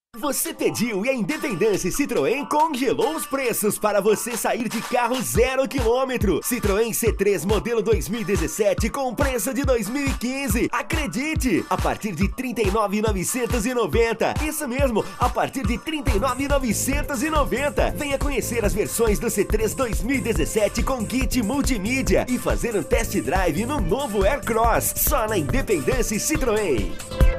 Você pediu e a Independência Citroën congelou os preços para você sair de carro 0 km. Citroën C3 modelo 2017 com preço de 2015. Acredite! A partir de R$ 39.990. Isso mesmo, a partir de R$ 39.990. Venha conhecer as versões do C3 2017 com kit multimídia e fazer um test drive no novo Aircross. Só na Independência Citroën.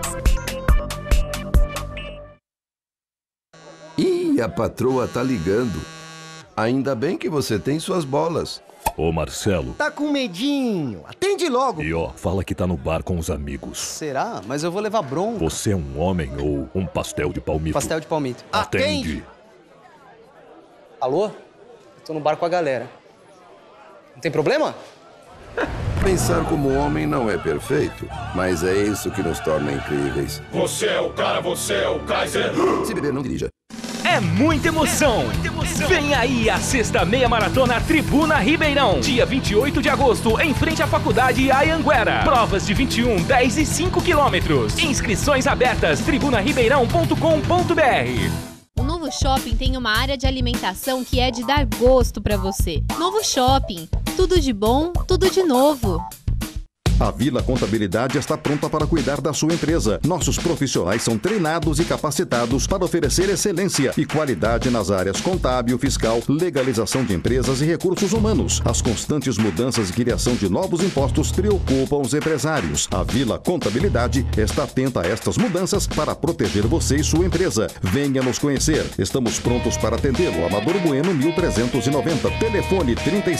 Ih, a patroa tá ligando. Ainda bem que você tem suas bolas. Ô, Marcelo. Tá com medinho. Atende logo. E ó, fala que tá no bar com os amigos. Será? Mas eu vou levar bronca. Você é um homem ou um pastel de palmito? Pastel de palmito. Atende. Alô? Eu tô no bar com a galera. Não tem problema? Pensar como homem não é perfeito, mas é isso que nos torna incríveis. Você é o cara, você é o Kaiser. Se beber, não dirija. É muita emoção. Vem aí a sexta meia maratona Tribuna Ribeirão. Dia 28 de agosto, em frente à faculdade Anhanguera. Provas de 21, 10 e 5 quilômetros. Inscrições abertas, tribunaribeirão.com.br. O Novo Shopping tem uma área de alimentação que é de dar gosto pra você. Novo Shopping. Tudo de bom, tudo de novo. A Vila Contabilidade está pronta para cuidar da sua empresa. Nossos profissionais são treinados e capacitados para oferecer excelência e qualidade nas áreas contábil, fiscal, legalização de empresas e recursos humanos. As constantes mudanças e criação de novos impostos preocupam os empresários. A Vila Contabilidade está atenta a estas mudanças para proteger você e sua empresa. Venha nos conhecer. Estamos prontos para atendê-lo. Amador Bueno 1390. Telefone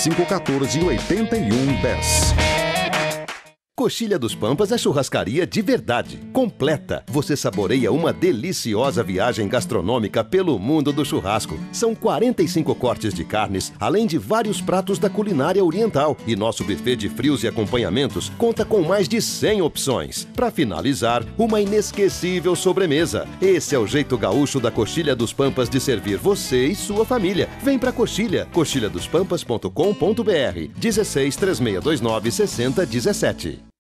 3514-8110. Coxilha dos Pampas é churrascaria de verdade, completa. Você saboreia uma deliciosa viagem gastronômica pelo mundo do churrasco. São 45 cortes de carnes, além de vários pratos da culinária oriental. E nosso buffet de frios e acompanhamentos conta com mais de 100 opções. Para finalizar, uma inesquecível sobremesa. Esse é o jeito gaúcho da Coxilha dos Pampas de servir você e sua família. Vem pra Coxilha, coxilhadospampas.com.br, 16 3629 6017.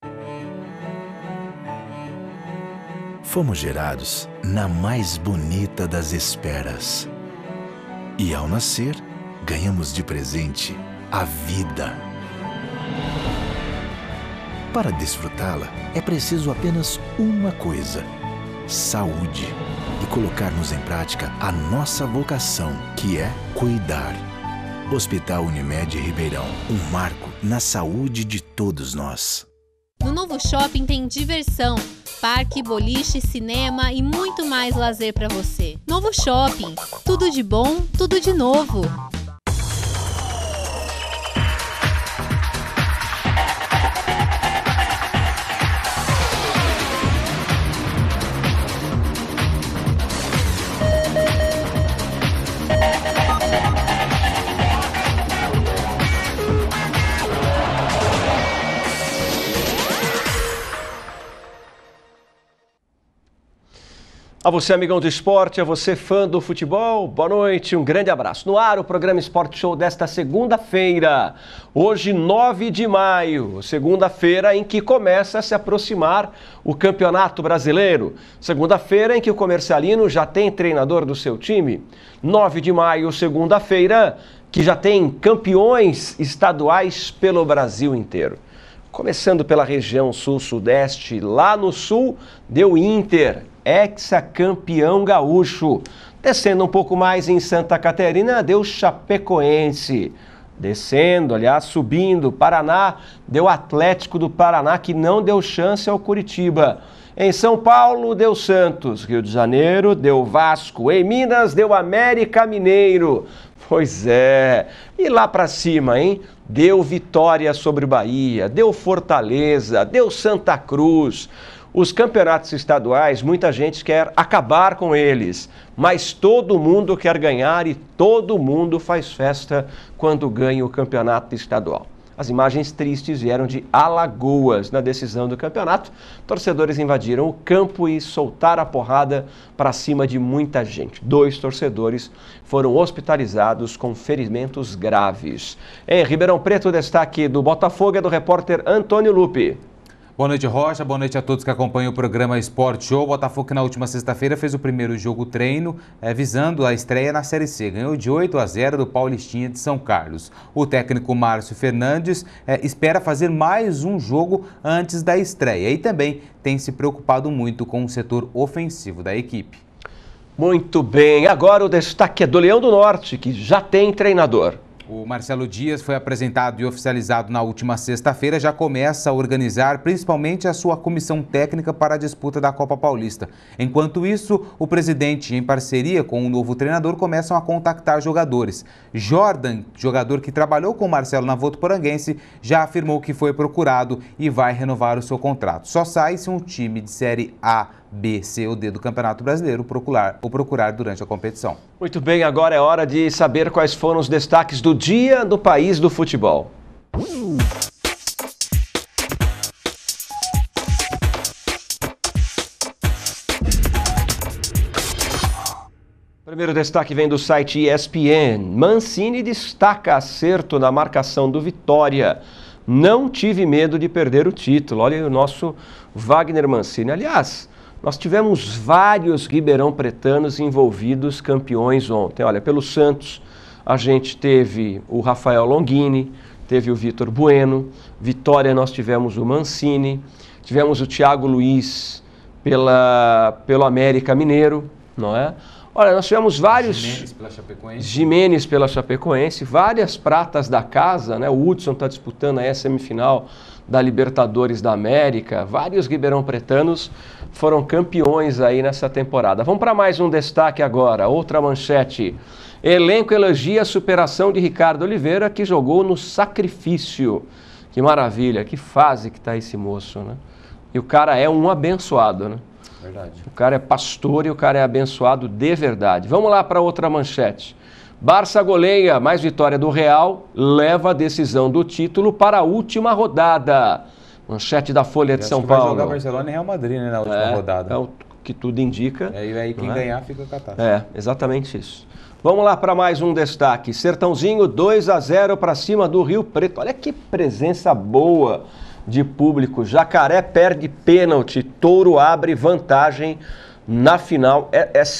Fomos gerados na mais bonita das esperas. E ao nascer, ganhamos de presente a vida. Para desfrutá-la, é preciso apenas uma coisa: saúde. E colocarmos em prática a nossa vocação, que é cuidar. Hospital Unimed Ribeirão, um marco na saúde de todos nós. No Novo Shopping tem diversão, parque, boliche, cinema e muito mais lazer para você. Novo Shopping, tudo de bom, tudo de novo. A você, amigão do esporte, a você, fã do futebol, boa noite, um grande abraço. No ar, o programa Esporte Show desta segunda-feira, hoje 9 de maio, segunda-feira em que começa a se aproximar o Campeonato Brasileiro. Segunda-feira em que o Comercialino já tem treinador do seu time. 9 de maio, segunda-feira, que já tem campeões estaduais pelo Brasil inteiro. Começando pela região sul-sudeste, lá no sul, deu Inter, ex-campeão gaúcho. Descendo um pouco mais em Santa Catarina, deu Chapecoense. Descendo, aliás, subindo, Paraná, deu Atlético do Paraná, que não deu chance ao Curitiba. Em São Paulo, deu Santos. Rio de Janeiro, deu Vasco. Em Minas, deu América Mineiro. Pois é. E lá pra cima, hein? Deu Vitória sobre o Bahia, deu Fortaleza, deu Santa Cruz. Os campeonatos estaduais, muita gente quer acabar com eles, mas todo mundo quer ganhar e todo mundo faz festa quando ganha o campeonato estadual. As imagens tristes vieram de Alagoas. Na decisão do campeonato, torcedores invadiram o campo e soltaram a porrada para cima de muita gente. 2 torcedores foram hospitalizados com ferimentos graves. Em Ribeirão Preto, o destaque do Botafogo é do repórter Antônio Lupe. Boa noite, Rocha. Boa noite a todos que acompanham o programa Sport Show. O Botafogo, que na última sexta-feira fez o primeiro jogo treino, visando a estreia na Série C. Ganhou de 8-0 do Paulistinha de São Carlos. O técnico Márcio Fernandes espera fazer mais um jogo antes da estreia e também tem se preocupado muito com o setor ofensivo da equipe. Muito bem. Agora o destaque é do Leão do Norte, que já tem treinador. O Marcelo Dias foi apresentado e oficializado na última sexta-feira, já começa a organizar principalmente a sua comissão técnica para a disputa da Copa Paulista. Enquanto isso, o presidente, em parceria com o novo treinador, começam a contactar jogadores. Jordan, jogador que trabalhou com o Marcelo na Votuporanguense, já afirmou que foi procurado e vai renovar o seu contrato. Só sai se um time de Série A, B, C ou D do Campeonato Brasileiro o procurar durante a competição. Muito bem, agora é hora de saber quais foram os destaques do dia no país do futebol. Primeiro destaque vem do site ESPN. Mancini destaca acerto na marcação do Vitória. Não tive medo de perder o título. Olha aí o nosso Wagner Mancini. Aliás, nós tivemos vários ribeirão-pretanos envolvidos campeões ontem. Olha, pelo Santos, a gente teve o Rafael Longini, teve o Vitor Bueno. Vitória, nós tivemos o Mancini, tivemos o Thiago Luiz pelo América Mineiro, não é? Olha, nós tivemos vários... Gimenez pela Chapecoense, várias pratas da casa, né? O Hudson está disputando aí a semifinal da Libertadores da América. Vários ribeirão-pretanos foram campeões aí nessa temporada. Vamos para mais um destaque agora, outra manchete. Elenco elogia a superação de Ricardo Oliveira, que jogou no sacrifício. Que maravilha, que fase que está esse moço, né? E o cara é um abençoado, né? Verdade. O cara é pastor e o cara é abençoado de verdade. Vamos lá para outra manchete. Barça goleia, mais vitória do Real, leva a decisão do título para a última rodada. Manchete da Folha de São Paulo. Vai jogar Barcelona e Real Madrid, né, na última rodada. É o que tudo indica. E aí quem ganhar fica catástrofe. É, exatamente isso. Vamos lá para mais um destaque. Sertãozinho 2-0 para cima do Rio Preto. Olha que presença boa de público. Jacaré perde pênalti, Touro abre vantagem na final.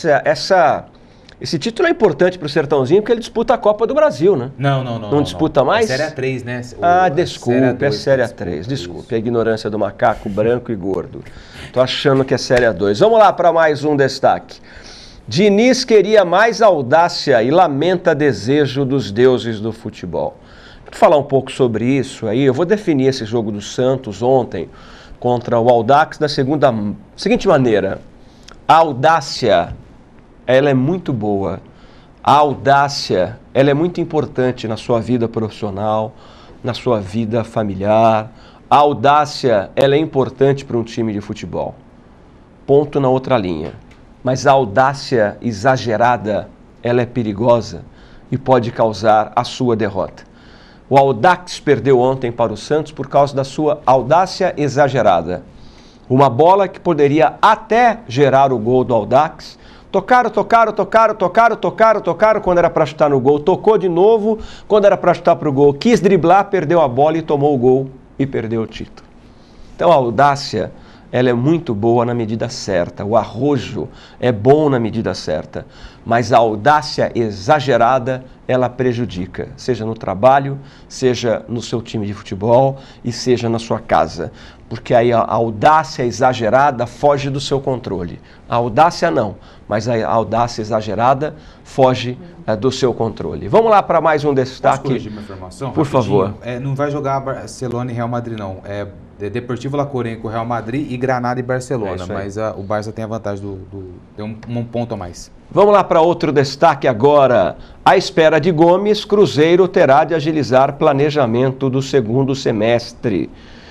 Esse título é importante para o Sertãozinho porque ele disputa a Copa do Brasil, né? Não disputa mais? É Série A3, né? Desculpa, é Série A3. Desculpa, a ignorância do macaco branco e gordo. Tô achando que é Série A2. Vamos lá para mais um destaque. Diniz queria mais audácia e lamenta desejo dos deuses do futebol. Vou falar um pouco sobre isso aí. Eu vou definir esse jogo do Santos ontem contra o Audax da seguinte maneira. A audácia, ela é muito boa. A audácia, ela é muito importante na sua vida profissional, na sua vida familiar. A audácia, ela é importante para um time de futebol. Ponto na outra linha. Mas a audácia exagerada, ela é perigosa e pode causar a sua derrota. O Audax perdeu ontem para o Santos por causa da sua audácia exagerada. Uma bola que poderia até gerar o gol do Audax. Tocaram, quando era para chutar no gol. Tocou de novo, quando era para chutar para o gol. Quis driblar, perdeu a bola e tomou o gol e perdeu o título. Então a audácia, ela é muito boa na medida certa. O arrojo é bom na medida certa. Mas a audácia exagerada, ela prejudica. Seja no trabalho, seja no seu time de futebol e seja na sua casa. Porque aí a audácia exagerada foge do seu controle. A audácia não, mas a audácia exagerada foge do seu controle. Vamos lá para mais um destaque. Posso corrigir uma informação? Por favor. Não vai jogar Barcelona e Real Madrid, não. É Deportivo La Coruña com o Real Madrid e Granada e Barcelona. Mas o Barça tem a vantagem tem um ponto a mais. Vamos lá para outro destaque agora. À espera de Gomes, Cruzeiro terá de agilizar planejamento do segundo semestre.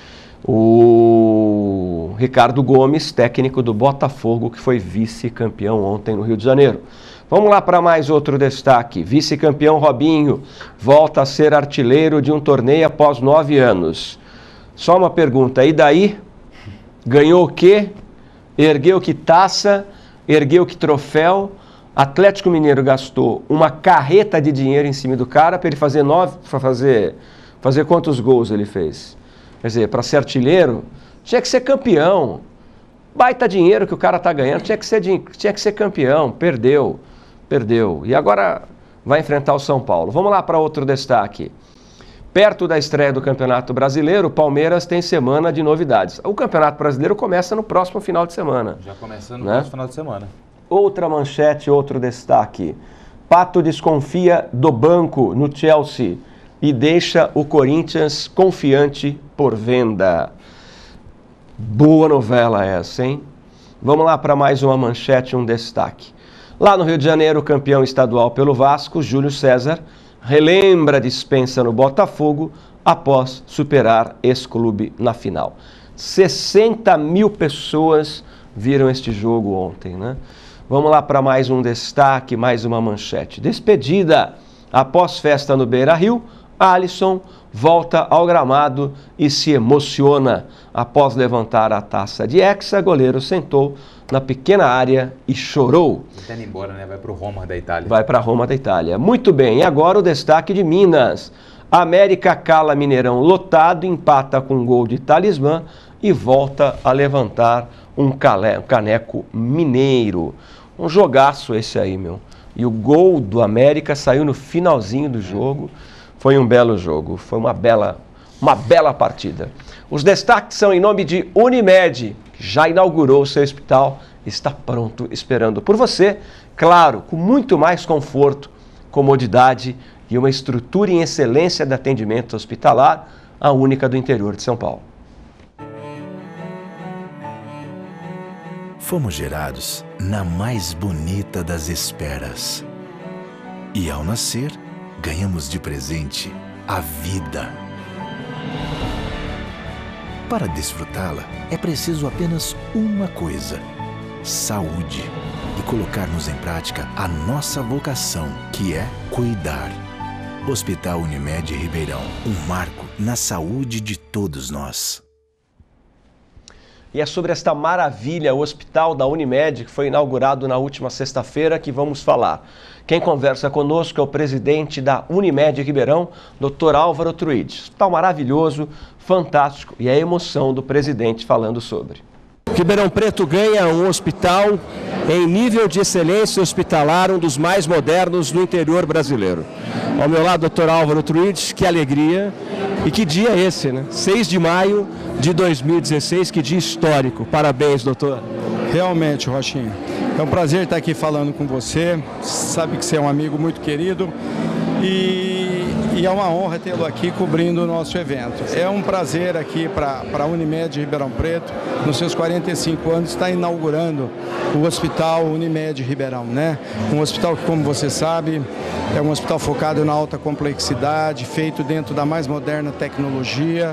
O Ricardo Gomes, técnico do Botafogo, que foi vice-campeão ontem no Rio de Janeiro. Vamos lá para mais outro destaque. Vice-campeão Robinho volta a ser artilheiro de um torneio após 9 anos. Só uma pergunta, e daí? Ganhou o quê? Ergueu que taça? Ergueu que troféu? Atlético Mineiro gastou uma carreta de dinheiro em cima do cara para ele fazer 9, para fazer quantos gols ele fez? Quer dizer, para ser artilheiro, Tinha que ser campeão. Baita dinheiro que o cara tá ganhando, tinha que ser campeão. Perdeu. E agora vai enfrentar o São Paulo. Vamos lá para outro destaque. Perto da estreia do Campeonato Brasileiro, o Palmeiras tem semana de novidades. O Campeonato Brasileiro começa no próximo final de semana. Já começa no próximo final de semana. Outra manchete, outro destaque. Pato desconfia do banco no Chelsea e deixa o Corinthians confiante por venda. Boa novela essa, hein? Vamos lá para mais uma manchete, um destaque. Lá no Rio de Janeiro, campeão estadual pelo Vasco, Júlio César, relembra a dispensa no Botafogo após superar esse clube na final. 60 mil pessoas viram este jogo ontem, né? Vamos lá para mais um destaque, mais uma manchete. Despedida. Após festa no Beira-Rio, Alisson volta ao gramado e se emociona. Após levantar a taça de Hexa, goleiro sentou na pequena área e chorou. Está indo embora, né? Vai para o Roma da Itália. Vai para Roma da Itália. Muito bem, e agora o destaque de Minas. América cala Mineirão lotado, empata com um gol de Talismã e volta a levantar um caneco mineiro. Um jogaço esse aí, meu. E o gol do América saiu no finalzinho do jogo. Foi um belo jogo, foi uma bela partida. Os destaques são em nome de Unimed, que já inaugurou o seu hospital, está pronto, esperando por você. Claro, com muito mais conforto, comodidade e uma estrutura em excelência de atendimento hospitalar, a única do interior de São Paulo. Fomos gerados na mais bonita das esperas. E ao nascer, ganhamos de presente a vida. Para desfrutá-la, é preciso apenas uma coisa: saúde. E colocarmos em prática a nossa vocação, que é cuidar. Hospital Unimed Ribeirão, um marco na saúde de todos nós. E é sobre esta maravilha, o Hospital da Unimed, que foi inaugurado na última sexta-feira, que vamos falar. Quem conversa conosco é o presidente da Unimed Ribeirão, Dr. Álvaro Truide. Hospital maravilhoso, fantástico, e a emoção do presidente falando sobre. Ribeirão Preto ganha um hospital em nível de excelência hospitalar, um dos mais modernos do interior brasileiro. Ao meu lado, Dr. Álvaro Truide, que alegria. E que dia é esse, né? 6 de maio de 2016, que dia histórico. Parabéns, doutor. Realmente, Rochinha. É um prazer estar aqui falando com você. Sabe que você é um amigo muito querido e é uma honra tê-lo aqui cobrindo o nosso evento. É um prazer aqui para a Unimed Ribeirão Preto, nos seus 45 anos, estar inaugurando o Hospital Unimed Ribeirão, né? Um hospital que, como você sabe, é um hospital focado na alta complexidade, feito dentro da mais moderna tecnologia,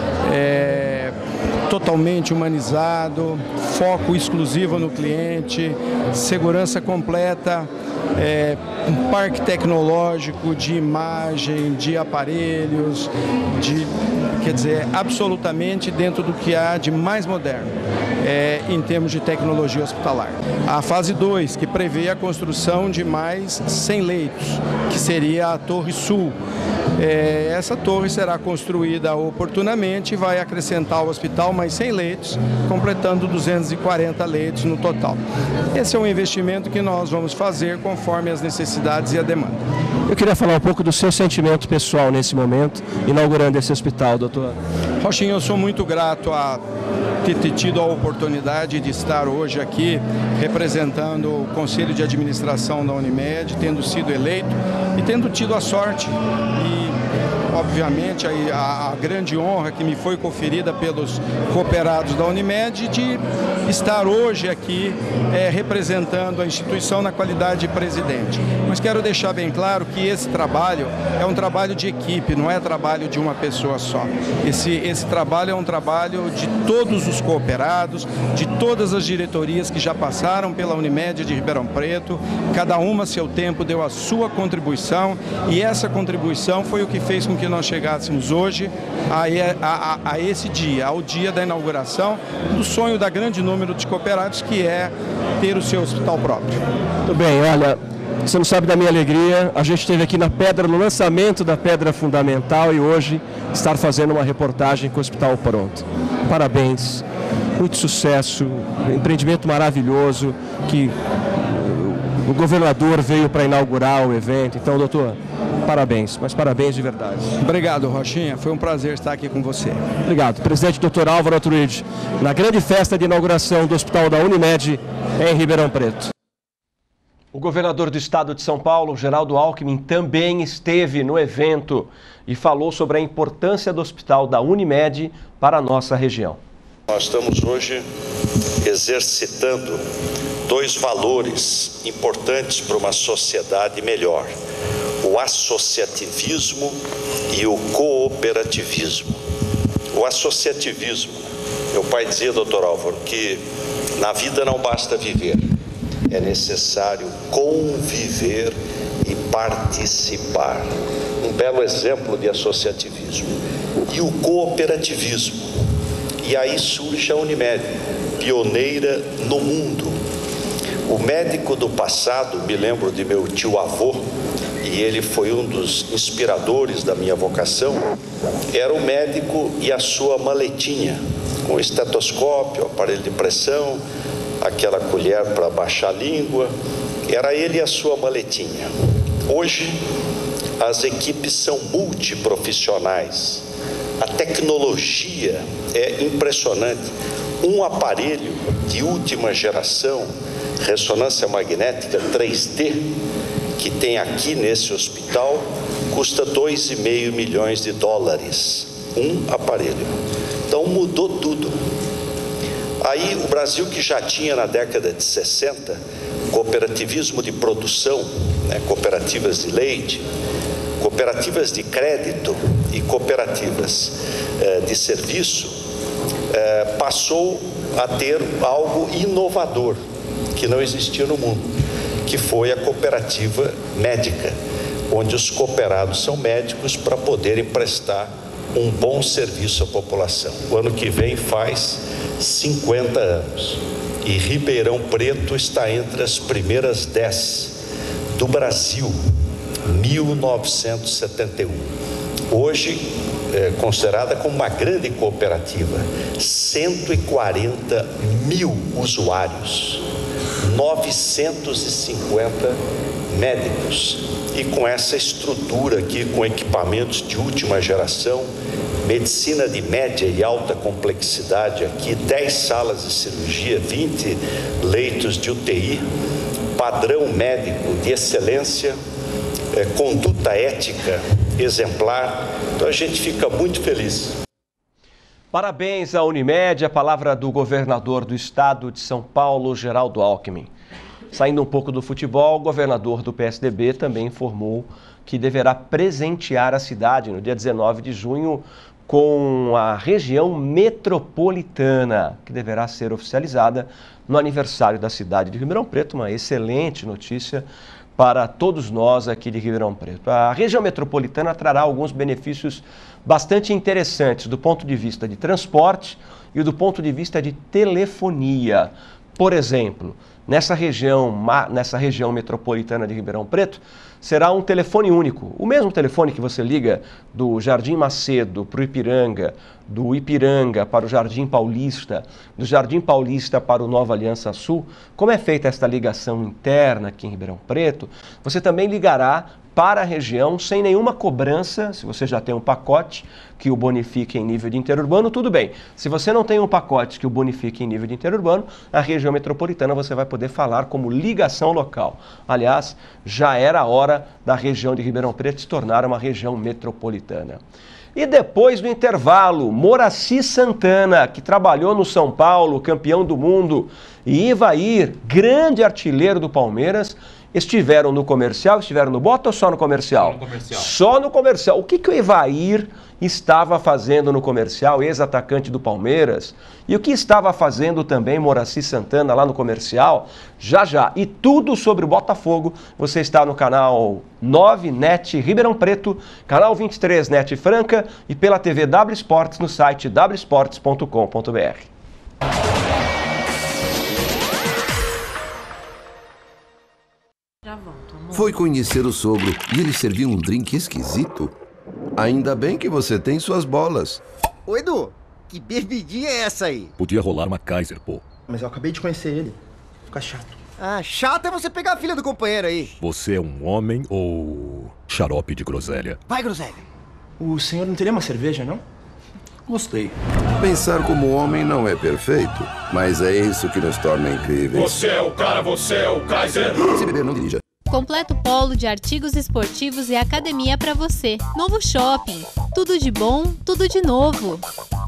totalmente humanizado, foco exclusivo no cliente, segurança completa, um parque tecnológico de imagem, de aparelhos, quer dizer, absolutamente dentro do que há de mais moderno em termos de tecnologia hospitalar. A fase 2, que prevê a construção de mais 100 leitos, que seria a Torre Sul. Essa torre será construída oportunamente e vai acrescentar ao hospital mais 100 leitos, completando 240 leitos no total. Esse é um investimento que nós vamos fazer conforme as necessidades e a demanda. Eu queria falar um pouco do seu sentimento pessoal nesse momento, inaugurando esse hospital, doutor. Rochinha, eu sou muito grato a ter tido a oportunidade de estar hoje aqui representando o Conselho de Administração da Unimed, tendo sido eleito e tendo tido a sorte e, obviamente, a grande honra que me foi conferida pelos cooperados da Unimed de estar hoje aqui representando a instituição na qualidade de presidente. Mas quero deixar bem claro que esse trabalho é um trabalho de equipe, não é trabalho de uma pessoa só. Esse trabalho é um trabalho de todos os cooperados, de todas as diretorias que já passaram pela Unimed de Ribeirão Preto, cada uma a seu tempo deu a sua contribuição e essa contribuição foi o que fez com que nós chegássemos hoje a esse dia, ao dia da inauguração do sonho da grande número de cooperados, que é ter o seu hospital próprio. Muito bem, olha, você não sabe da minha alegria, a gente esteve aqui no lançamento da Pedra Fundamental e hoje estar fazendo uma reportagem com o hospital pronto. parabéns, muito sucesso, empreendimento maravilhoso, que o governador veio para inaugurar o evento. Então, doutor, parabéns, mas parabéns de verdade. Obrigado, Rochinha. Foi um prazer estar aqui com você. Obrigado. Presidente Dr. Álvaro Truide, na grande festa de inauguração do Hospital da Unimed em Ribeirão Preto. O governador do estado de São Paulo, Geraldo Alckmin, também esteve no evento e falou sobre a importância do Hospital da Unimed para a nossa região. Nós estamos hoje exercitando dois valores importantes para uma sociedade melhor: o associativismo e o cooperativismo. O associativismo, meu pai dizia, doutor Álvaro, que na vida não basta viver, é necessário conviver e participar. Um belo exemplo de associativismo. E o cooperativismo. E aí surge a Unimed, pioneira no mundo. O médico do passado, me lembro de meu tio-avô, e ele foi um dos inspiradores da minha vocação, era o médico e a sua maletinha, com estetoscópio, aparelho de pressão, aquela colher para baixar a língua, era ele e a sua maletinha. Hoje, as equipes são multiprofissionais, a tecnologia é impressionante. Um aparelho de última geração, ressonância magnética 3D, que tem aqui nesse hospital, custa $2,5 milhões. Um aparelho. Então mudou tudo. Aí o Brasil, que já tinha na década de 60 cooperativismo de produção, né, cooperativas de leite, cooperativas de crédito e cooperativas de serviço, passou a ter algo inovador que não existia no mundo, que foi a cooperativa médica, onde os cooperados são médicos para poderem prestar um bom serviço à população. O ano que vem faz 50 anos e Ribeirão Preto está entre as primeiras 10 do Brasil, 1971. Hoje considerada como uma grande cooperativa, 140 mil usuários, 950 médicos, e com essa estrutura aqui, com equipamentos de última geração, medicina de média e alta complexidade aqui, 10 salas de cirurgia, 20 leitos de UTI, padrão médico de excelência, conduta ética exemplar. Então a gente fica muito feliz. Parabéns à Unimed, a palavra do governador do estado de São Paulo, Geraldo Alckmin. Saindo um pouco do futebol, o governador do PSDB também informou que deverá presentear a cidade no dia 19 de junho com a região metropolitana, que deverá ser oficializada no aniversário da cidade de Ribeirão Preto. Uma excelente notícia para todos nós aqui de Ribeirão Preto. A região metropolitana trará alguns benefícios bastante interessantes do ponto de vista de transporte e do ponto de vista de telefonia. Por exemplo, nessa região metropolitana de Ribeirão Preto, será um telefone único. O mesmo telefone que você liga do Jardim Macedo para o Ipiranga, do Ipiranga para o Jardim Paulista, do Jardim Paulista para o Nova Aliança Sul. Como é feita esta ligação interna aqui em Ribeirão Preto, você também ligará para a região sem nenhuma cobrança. Se você já tem um pacote que o bonifique em nível de interurbano, tudo bem. Se você não tem um pacote que o bonifique em nível de interurbano, a região metropolitana você vai poder falar como ligação local. Aliás, já era a hora da região de Ribeirão Preto se tornar uma região metropolitana. E depois do intervalo, Moraci Santana, que trabalhou no São Paulo, campeão do mundo, e Ivair, grande artilheiro do Palmeiras, estiveram no comercial, estiveram no Bota ou só no comercial? Só no comercial. Só no comercial. O que o Ivair estava fazendo no comercial, ex-atacante do Palmeiras? E o que estava fazendo também Moraci Santana lá no comercial? Já já. E tudo sobre o Botafogo, você está no canal 9 NET Ribeirão Preto, canal 23 NET Franca e pela TV W Sports no site wsports.com.br. Foi conhecer o sogro e ele serviu um drink esquisito. Ainda bem que você tem suas bolas. Ô, Edu, Que bebidinha é essa aí? Podia rolar uma Kaiser, pô. Mas eu acabei de conhecer ele. Fica chato. Ah, chato é você pegar a filha do companheiro aí. Você é um homem ou xarope de groselha? Vai, groselha. O senhor não teria uma cerveja, não? Gostei. Pensar como homem não é perfeito, mas é isso que nos torna incríveis. Você é o cara, você é o Kaiser. Se beber, não dirija. Completo polo de artigos esportivos e academia para você. Novo Shopping. Tudo de bom, tudo de novo.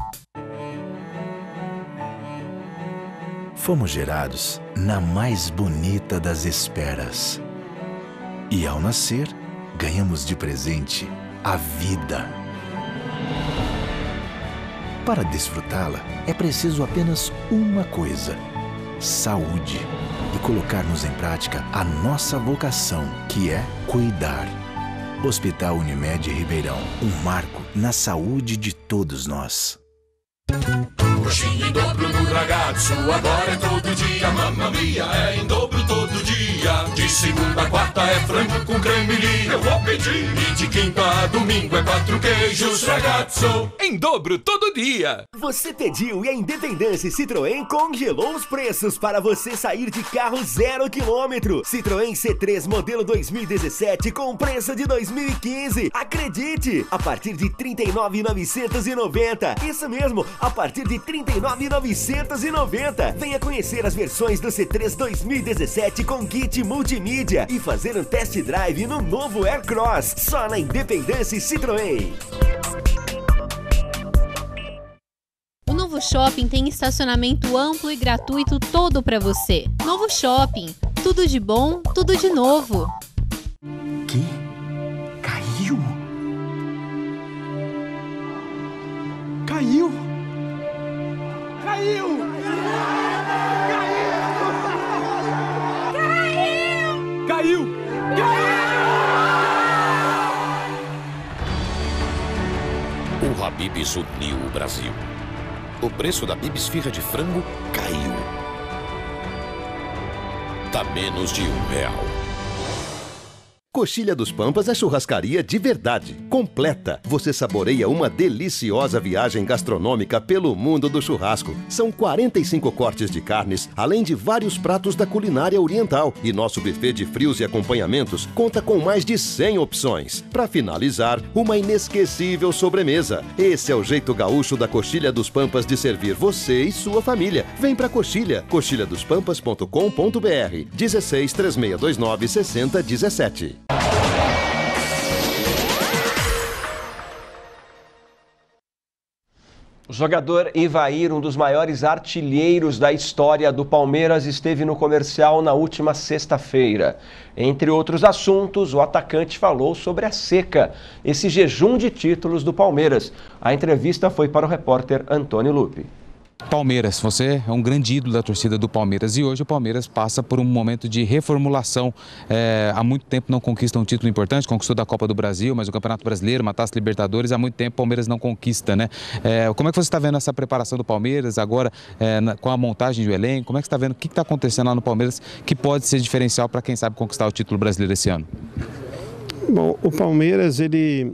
Fomos gerados na mais bonita das esperas. E ao nascer, ganhamos de presente a vida. Para desfrutá-la, é preciso apenas uma coisa: saúde. E colocarmos em prática a nossa vocação, que é cuidar. Hospital Unimed Ribeirão, um marco na saúde de todos nós. Coxinha em dobro no ragazzo, agora é todo dia. Mamma mia, é em dobro todo dia. De segunda a quarta é frango com cremelinho, eu vou pedir. E de quinta a domingo é 4 queijos, ragazzo. Em dobro todo dia. Você pediu e a Independência Citroën congelou os preços para você sair de carro 0 km. Citroën C3 modelo 2017 com preço de 2015. Acredite, a partir de R$ 39.990. Isso mesmo, a partir de R$ 39.990. Venha conhecer as versões do C3 2017 com kit multimídia e fazer um test drive no novo Aircross, só na Independência Citroën. O Novo Shopping tem estacionamento amplo e gratuito todo para você. Novo Shopping. Tudo de bom, tudo de novo. Que? Caiu? Caiu? Caiu! Caiu! O Habib's uniu o Brasil. O preço da Bibs Firra de frango caiu. Tá menos de R$1. Coxilha dos Pampas é churrascaria de verdade, completa. Você saboreia uma deliciosa viagem gastronômica pelo mundo do churrasco. São 45 cortes de carnes, além de vários pratos da culinária oriental. E nosso buffet de frios e acompanhamentos conta com mais de 100 opções. Para finalizar, uma inesquecível sobremesa. Esse é o jeito gaúcho da Coxilha dos Pampas de servir você e sua família. Vem pra Coxilha, coxilhadospampas.com.br, 16 3629 6017. O jogador Ivair, um dos maiores artilheiros da história do Palmeiras, esteve no comercial na última sexta-feira. Entre outros assuntos, o atacante falou sobre a seca, esse jejum de títulos do Palmeiras. A entrevista foi para o repórter Antônio Lupi. Palmeiras, você é um grande ídolo da torcida do Palmeiras e hoje o Palmeiras passa por um momento de reformulação. Há muito tempo não conquista um título importante, conquistou da Copa do Brasil, mas o Campeonato Brasileiro, uma Taça Libertadores, há muito tempo o Palmeiras não conquista, né? Como é que você está vendo essa preparação do Palmeiras agora com a montagem do elenco? Como é que você está vendo o que está acontecendo lá no Palmeiras que pode ser diferencial para quem sabe conquistar o título brasileiro esse ano? Bom, o Palmeiras ele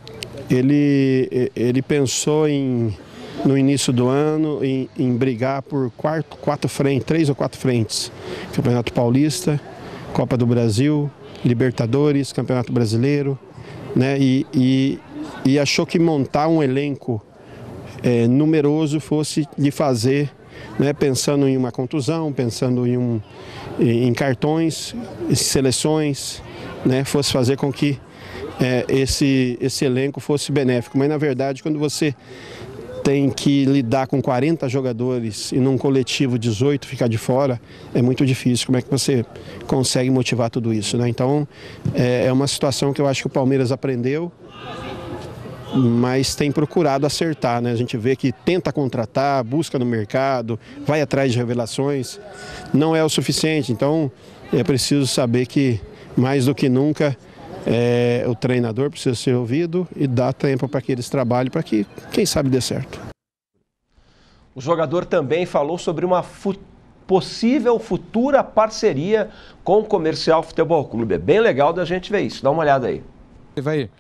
pensou no início do ano em brigar por três ou quatro frentes. Campeonato Paulista, Copa do Brasil, Libertadores, Campeonato Brasileiro, né? E achou que montar um elenco numeroso fosse de fazer, né? Pensando em uma contusão, pensando em cartões, seleções, né? Fosse fazer com que esse elenco fosse benéfico. Mas na verdade, quando você tem que lidar com 40 jogadores e num coletivo 18 ficar de fora, é muito difícil. Como é que você consegue motivar tudo isso, né? Então, é uma situação que eu acho que o Palmeiras aprendeu, mas tem procurado acertar, né? A gente vê que tenta contratar, busca no mercado, vai atrás de revelações, não é o suficiente. Então, é preciso saber que, mais do que nunca, o treinador precisa ser ouvido e dar tempo para que eles trabalhem, para que, quem sabe, dê certo. O jogador também falou sobre uma possível futura parceria com o Comercial Futebol Clube. É bem legal da gente ver isso. Dá uma olhada aí. Vai.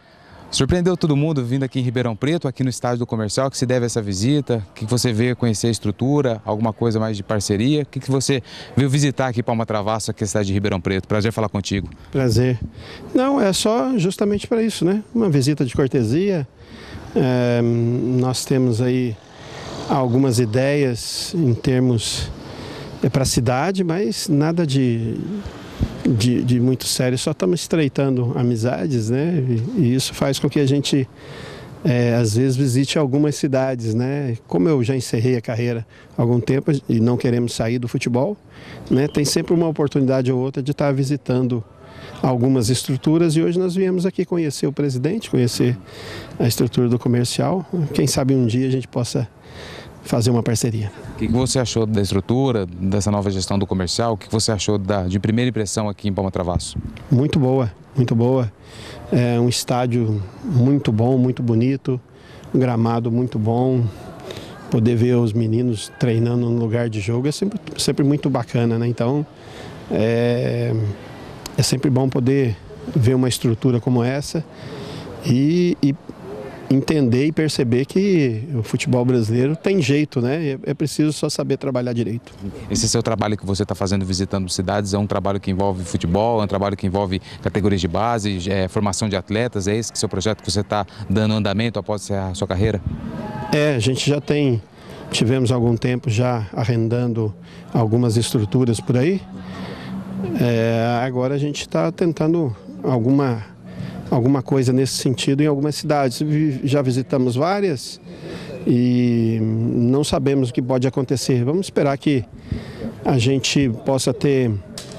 Surpreendeu todo mundo vindo aqui em Ribeirão Preto, aqui no estádio do Comercial, que se deve a essa visita? O que você veio conhecer a estrutura, alguma coisa mais de parceria? O que você veio visitar aqui Palma Travasso, aqui na cidade de Ribeirão Preto? Prazer falar contigo. Prazer. Não, é só justamente para isso, né? Uma visita de cortesia. Nós temos aí algumas ideias em termos para a cidade, mas nada de muito sério, só estamos estreitando amizades, né? E isso faz com que a gente, às vezes, visite algumas cidades, né? Como eu já encerrei a carreira há algum tempo e não queremos sair do futebol, né? Tem sempre uma oportunidade ou outra de estar visitando algumas estruturas e hoje nós viemos aqui conhecer o presidente, conhecer a estrutura do Comercial. Quem sabe um dia a gente possa fazer uma parceria. O que você achou da estrutura, dessa nova gestão do Comercial? O que você achou de primeira impressão aqui em Palma Travasso? Muito boa, muito boa. É um estádio muito bom, muito bonito, um gramado muito bom. Poder ver os meninos treinando no lugar de jogo é sempre muito bacana, né? Então, é sempre bom poder ver uma estrutura como essa e entender e perceber que o futebol brasileiro tem jeito, né? É preciso só saber trabalhar direito. Esse seu trabalho que você está fazendo visitando cidades é um trabalho que envolve futebol, é um trabalho que envolve categorias de base, formação de atletas, é esse que seu projeto que você está dando andamento após a sua carreira? A gente já tivemos algum tempo já arrendando algumas estruturas por aí. Agora a gente está tentando alguma coisa nesse sentido em algumas cidades. Já visitamos várias e não sabemos o que pode acontecer. Vamos esperar que a gente possa ter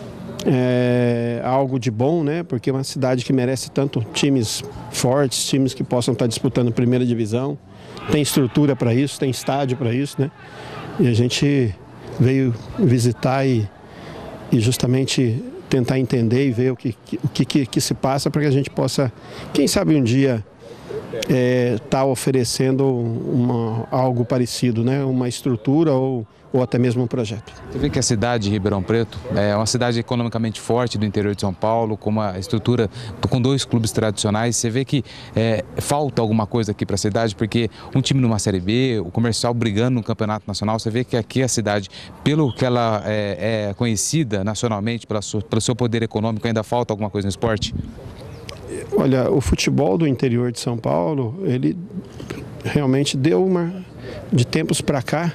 algo de bom, né? Porque é uma cidade que merece tanto times fortes, times que possam estar disputando primeira divisão. Tem estrutura para isso, tem estádio para isso, né? E a gente veio visitar e justamente tentar entender e ver o que se passa para que a gente possa, quem sabe um dia, estar oferecendo algo parecido, né? Uma estrutura ou até mesmo um projeto. Você vê que a cidade de Ribeirão Preto é uma cidade economicamente forte do interior de São Paulo, com uma estrutura, com 2 clubes tradicionais. Você vê que falta alguma coisa aqui para a cidade, porque um time numa Série B, o Comercial brigando no Campeonato Nacional, você vê que aqui a cidade, pelo que ela é conhecida nacionalmente, pelo seu poder econômico, ainda falta alguma coisa no esporte? Olha, o futebol do interior de São Paulo, ele realmente deu de tempos para cá,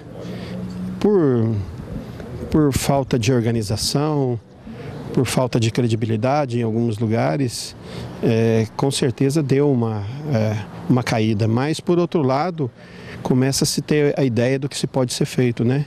por falta de organização, por falta de credibilidade em alguns lugares, com certeza deu uma caída. Mas, por outro lado, começa a se ter a ideia do que se pode ser feito, né?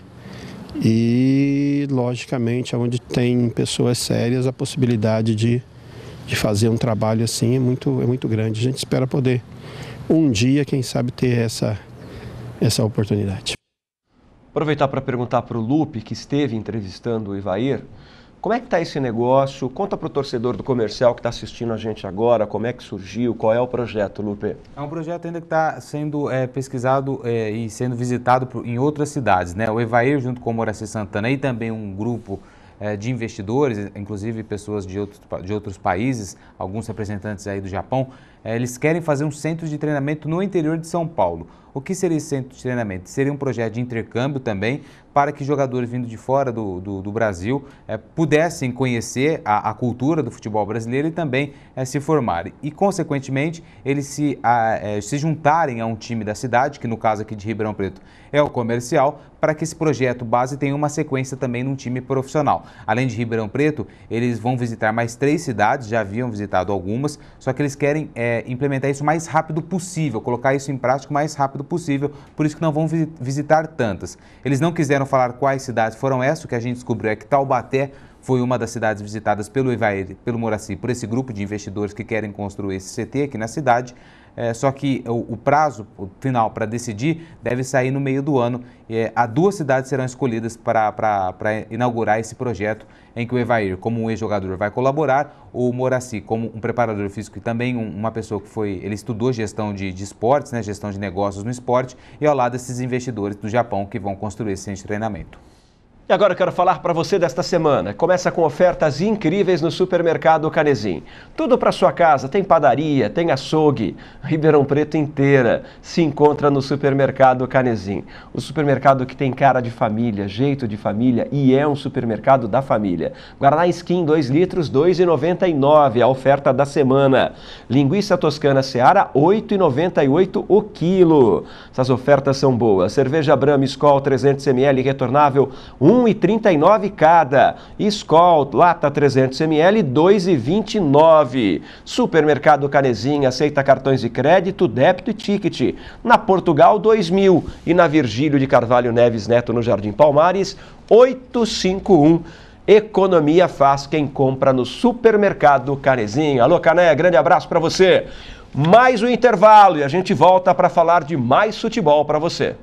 E, logicamente, onde tem pessoas sérias, a possibilidade de fazer um trabalho assim é muito grande. A gente espera poder, um dia, quem sabe, ter essa oportunidade. Aproveitar para perguntar para o Lupe, que esteve entrevistando o Ivair, como é que está esse negócio? Conta para o torcedor do Comercial que está assistindo a gente agora, como é que surgiu, qual é o projeto, Lupe? É um projeto ainda que está sendo pesquisado e sendo visitado em outras cidades, né? O Ivair, junto com o Moraci Santana e também um grupo de investidores, inclusive pessoas de outros países, alguns representantes aí do Japão, eles querem fazer um centro de treinamento no interior de São Paulo. O que seria esse centro de treinamento? Seria um projeto de intercâmbio também, para que jogadores vindo de fora do Brasil pudessem conhecer a cultura do futebol brasileiro e também se formarem. E, consequentemente, eles se juntarem a um time da cidade, que no caso aqui de Ribeirão Preto é o Comercial, para que esse projeto base tenha uma sequência também num time profissional. Além de Ribeirão Preto, eles vão visitar mais 3 cidades, já haviam visitado algumas, só que eles querem implementar isso o mais rápido possível, colocar isso em prática o mais rápido possível, por isso que não vão visitar tantas. Eles não quiseram falar quais cidades foram essas, o que a gente descobriu é que Taubaté foi uma das cidades visitadas pelo Ivair, pelo Moraci, por esse grupo de investidores que querem construir esse CT aqui na cidade. Só que o prazo final para decidir deve sair no meio do ano. Há 2 cidades serão escolhidas para inaugurar esse projeto, em que o Ivair, como um ex-jogador, vai colaborar, o Moraci, como um preparador físico e também uma pessoa que ele estudou gestão de esportes, né, gestão de negócios no esporte, e ao lado desses investidores do Japão que vão construir esse centro de treinamento. E agora eu quero falar para você desta semana. Começa com ofertas incríveis no Supermercado Canezin. Tudo para sua casa, tem padaria, tem açougue. Ribeirão Preto inteira se encontra no Supermercado Canezin. O supermercado que tem cara de família, jeito de família e é um supermercado da família. Guaraná Skin 2 litros, R$ 2,99, a oferta da semana. Linguiça toscana Seara, R$ 8,98 o quilo. Essas ofertas são boas. Cerveja Brahma Skol 300 ml retornável, R$ 1,39 cada. Skol, lata 300 ml, R$ 2,29. Supermercado Canezin aceita cartões de crédito, débito e ticket. Na Portugal, 2.000. E na Virgílio de Carvalho Neves Neto, no Jardim Palmares, 851. Economia faz quem compra no Supermercado Canezin. Alô, Cané, grande abraço para você. Mais um intervalo e a gente volta para falar de mais futebol para você.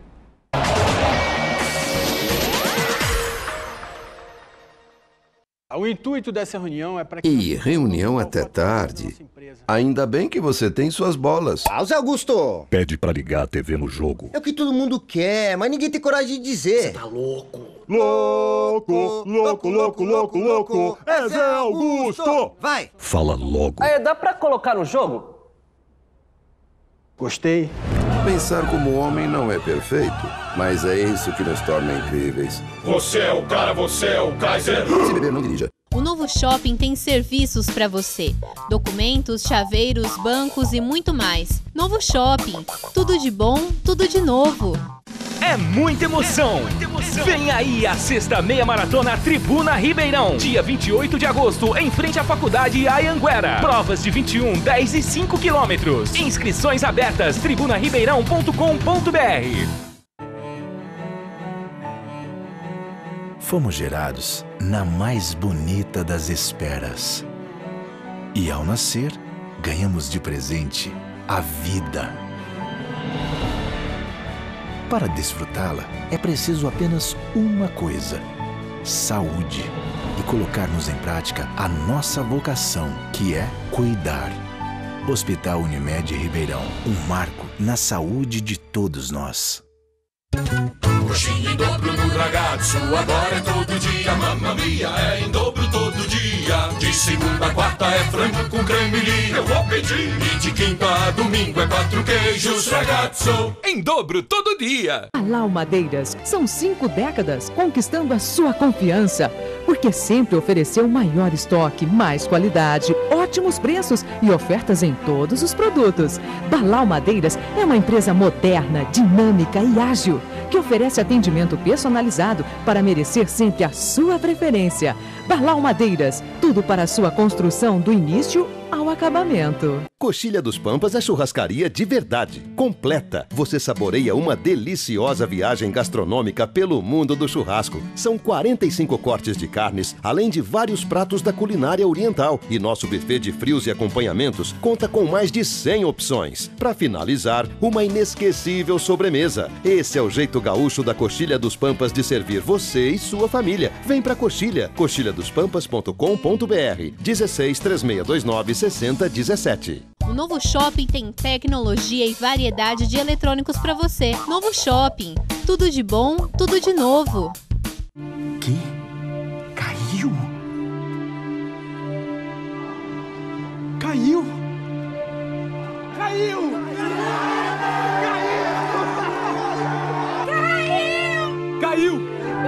O intuito dessa reunião é para que... E reunião até tarde. Ainda bem que você tem suas bolas. Pausa, Augusto! Pede pra ligar a TV no jogo. É o que todo mundo quer, mas ninguém tem coragem de dizer. Você tá louco? Louco, louco, louco, louco, louco. É Zé Augusto! Vai! Fala logo. Aí, dá pra colocar no jogo? Gostei. Pensar como homem não é perfeito, mas é isso que nos torna incríveis. Você é o cara, você é o Kaiser. Se beber, não dirija. O novo shopping tem serviços para você. Documentos, chaveiros, bancos e muito mais. Novo shopping. Tudo de bom, tudo de novo. É muita emoção! Vem aí a sexta meia maratona Tribuna Ribeirão. Dia 28 de agosto, em frente à Faculdade Anhanguera. Provas de 21, 10 e 5 quilômetros. Inscrições abertas, tribunaribeirão.com.br. Fomos gerados na mais bonita das esperas. E ao nascer, ganhamos de presente a vida. Para desfrutá-la, é preciso apenas uma coisa: saúde. E colocarmos em prática a nossa vocação, que é cuidar. Hospital Unimed Ribeirão, um marco na saúde de todos nós. Coxinha em dobro no ragazzo, agora é todo dia. Mamma mia, é em dobro todo dia. De segunda a quarta é frango com cremelinho, eu vou pedir. E de quinta a domingo é 4 queijos, ragazzo. Em dobro todo dia. Balau Madeiras, são 5 décadas conquistando a sua confiança, porque sempre ofereceu maior estoque, mais qualidade, ótimos preços e ofertas em todos os produtos. Balau Madeiras é uma empresa moderna, dinâmica e ágil, que oferece atendimento personalizado para merecer sempre a sua preferência. Balau Madeiras, tudo para a sua construção do início ao acabamento. Coxilha dos Pampas é churrascaria de verdade, completa. Você saboreia uma deliciosa viagem gastronômica pelo mundo do churrasco. São 45 cortes de carnes, além de vários pratos da culinária oriental. E nosso buffet de frios e acompanhamentos conta com mais de 100 opções. Para finalizar, uma inesquecível sobremesa. Esse é o jeito gaúcho da Coxilha dos Pampas de servir você e sua família. Vem pra Coxilha, coxilhadospampas.com.br, 16 3629 6017. O novo shopping tem tecnologia e variedade de eletrônicos para você. Novo shopping. Tudo de bom, tudo de novo. Que? Caiu? Caiu! Caiu! Caiu! Caiu!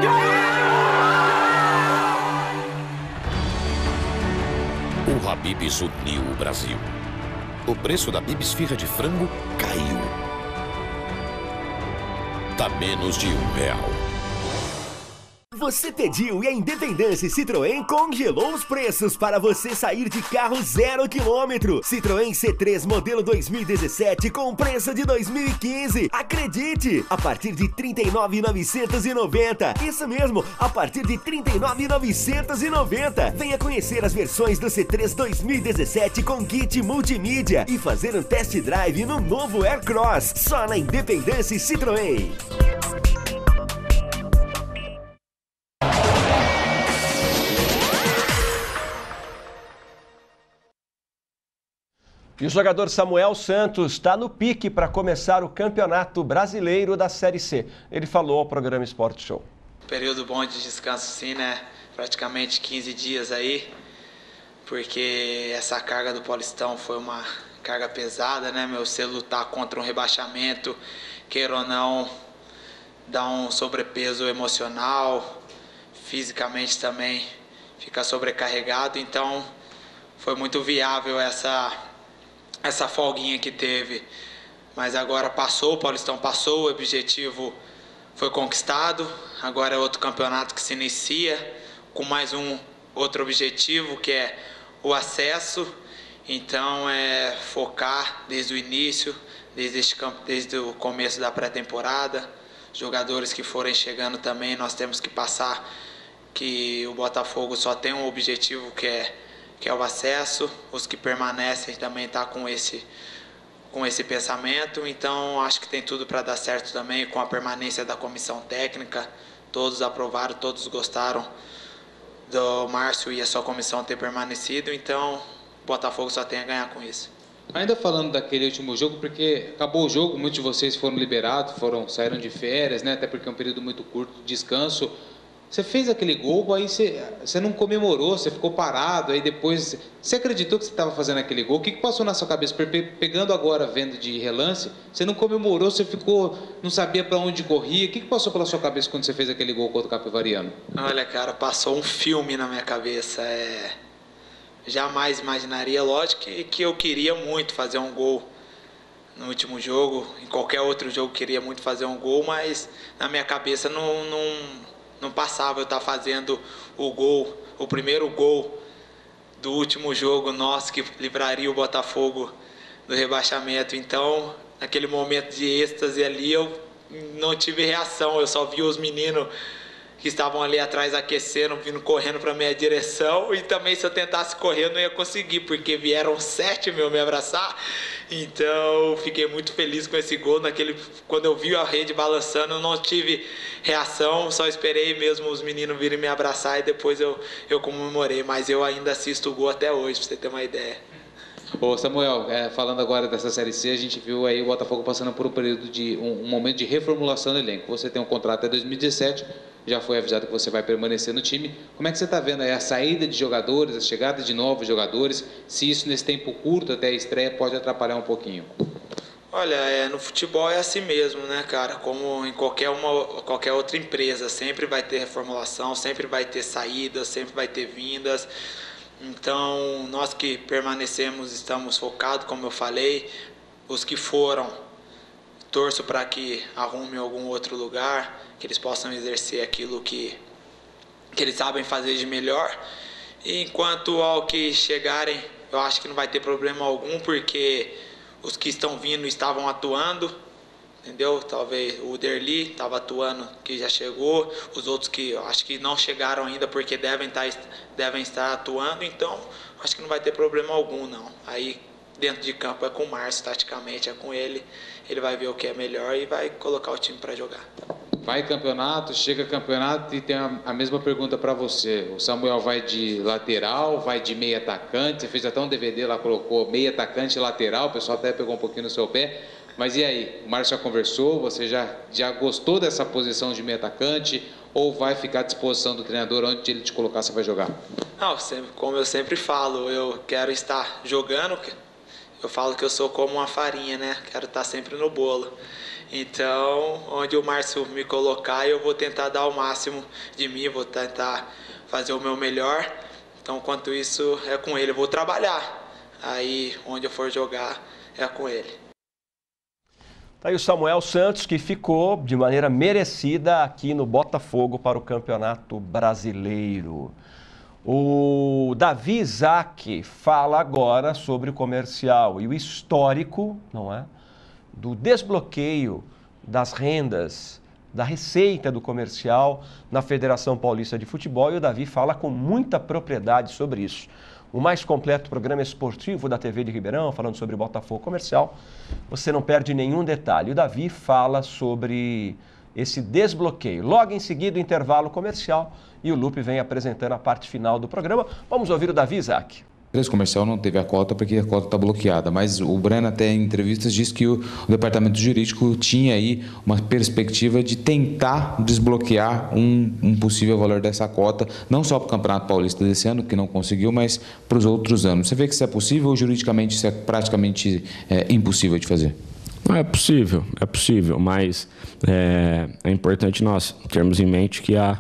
O Habib's uniu o Brasil. O preço da Bibis Firra de frango caiu. Tá menos de R$1. Você pediu e a Independência Citroën congelou os preços para você sair de carro 0 km. Citroën C3 modelo 2017 com preço de 2015. Acredite! A partir de R$ 39.990. Isso mesmo, a partir de R$ 39.990. Venha conhecer as versões do C3 2017 com kit multimídia e fazer um test drive no novo Aircross. Só na Independência Citroën. E o jogador Samuel Santos está no pique para começar o Campeonato Brasileiro da Série C. Ele falou ao programa Esporte Show. Período bom de descanso sim, né? Praticamente 15 dias aí, porque essa carga do Paulistão foi uma carga pesada, né? Você lutar contra um rebaixamento, queira ou não, dá um sobrepeso emocional, fisicamente também fica sobrecarregado, então foi muito viável essa folguinha que teve. Mas agora passou, o Paulistão passou, o objetivo foi conquistado, agora é outro campeonato que se inicia com mais um outro objetivo, que é o acesso. Então é focar desde o início, desde o começo da pré-temporada. Jogadores que forem chegando também, nós temos que passar que o Botafogo só tem um objetivo, que é o acesso. Os que permanecem também estão com esse pensamento, então acho que tem tudo para dar certo também com a permanência da comissão técnica. Todos aprovaram, todos gostaram do Márcio e a sua comissão ter permanecido, então o Botafogo só tem a ganhar com isso. Ainda falando daquele último jogo, porque acabou o jogo, muitos de vocês foram liberados, saíram de férias, né? Até porque é um período muito curto de descanso. Você fez aquele gol, aí você não comemorou, você ficou parado, aí depois você acreditou que você estava fazendo aquele gol? O que passou na sua cabeça? Pegando agora, vendo de relance, você não comemorou, você ficou, não sabia para onde corria. O que passou pela sua cabeça quando você fez aquele gol contra o Capivariano? Olha, cara, passou um filme na minha cabeça. Jamais imaginaria, lógico que eu queria muito fazer um gol no último jogo, em qualquer outro jogo queria muito fazer um gol, mas na minha cabeça não passava eu estar fazendo o primeiro gol do último jogo nosso, que livraria o Botafogo do rebaixamento. Então, naquele momento de êxtase ali, eu não tive reação, eu só vi os meninos que estavam ali atrás aquecendo, vindo correndo para minha direção, e também se eu tentasse correr eu não ia conseguir, porque vieram 7 me abraçar. Então fiquei muito feliz com esse gol. Quando eu vi a rede balançando, eu não tive reação, só esperei mesmo os meninos virem me abraçar e depois eu comemorei, mas eu ainda assisto o gol até hoje, para você ter uma ideia. Ô Samuel, falando agora dessa Série C, a gente viu aí o Botafogo passando por um período de um momento de reformulação do elenco. Você tem um contrato até 2017, já foi avisado que você vai permanecer no time. Como é que você está vendo aí a saída de jogadores, a chegada de novos jogadores? Se isso nesse tempo curto até a estreia pode atrapalhar um pouquinho? Olha, no futebol é assim mesmo, né, cara? Como em qualquer outra empresa, sempre vai ter reformulação, sempre vai ter saídas, sempre vai ter vindas. Então, nós que permanecemos estamos focados, como eu falei. Os que foram, torço para que arrumem algum outro lugar, que eles possam exercer aquilo que eles sabem fazer de melhor. E enquanto ao que chegarem, eu acho que não vai ter problema algum, porque os que estão vindo estavam atuando, entendeu? Talvez o Derli estava atuando, que já chegou, os outros que eu acho que não chegaram ainda porque devem estar atuando, então acho que não vai ter problema algum, não. Aí dentro de campo é com o Márcio, taticamente é com ele vai ver o que é melhor e vai colocar o time para jogar. Vai campeonato, chega campeonato e tem a mesma pergunta para você. O Samuel vai de lateral, vai de meio atacante, você fez até um DVD lá, colocou meio atacante e lateral, o pessoal até pegou um pouquinho no seu pé. Mas e aí, o Márcio já conversou, você já gostou dessa posição de meio atacante ou vai ficar à disposição do treinador, onde ele te colocar você vai jogar? Não, como eu sempre falo, eu quero estar jogando, eu falo que eu sou como uma farinha, né? Quero estar sempre no bolo. Então, onde o Márcio me colocar, eu vou tentar dar o máximo de mim, vou tentar fazer o meu melhor. Então, quanto isso, é com ele, eu vou trabalhar. Aí, onde eu for jogar, é com ele. Tá aí o Samuel Santos, que ficou de maneira merecida aqui no Botafogo para o Campeonato Brasileiro. O Davi Isaac fala agora sobre o comercial e o histórico, não é, do desbloqueio das rendas, da receita do comercial na Federação Paulista de Futebol, e o Davi fala com muita propriedade sobre isso. O mais completo programa esportivo da TV de Ribeirão, falando sobre o Botafogo Comercial. Você não perde nenhum detalhe. O Davi fala sobre esse desbloqueio. Logo em seguida, o intervalo comercial, e o Lupe vem apresentando a parte final do programa. Vamos ouvir o Davi Isaac. empresa comercial não teve a cota porque a cota está bloqueada, mas o Breno até em entrevistas disse que o departamento jurídico tinha aí uma perspectiva de tentar desbloquear um possível valor dessa cota, não só para o Campeonato Paulista desse ano, que não conseguiu, mas para os outros anos. Você vê que isso é possível ou juridicamente isso é praticamente impossível de fazer? Não, é possível, mas é importante nós termos em mente que há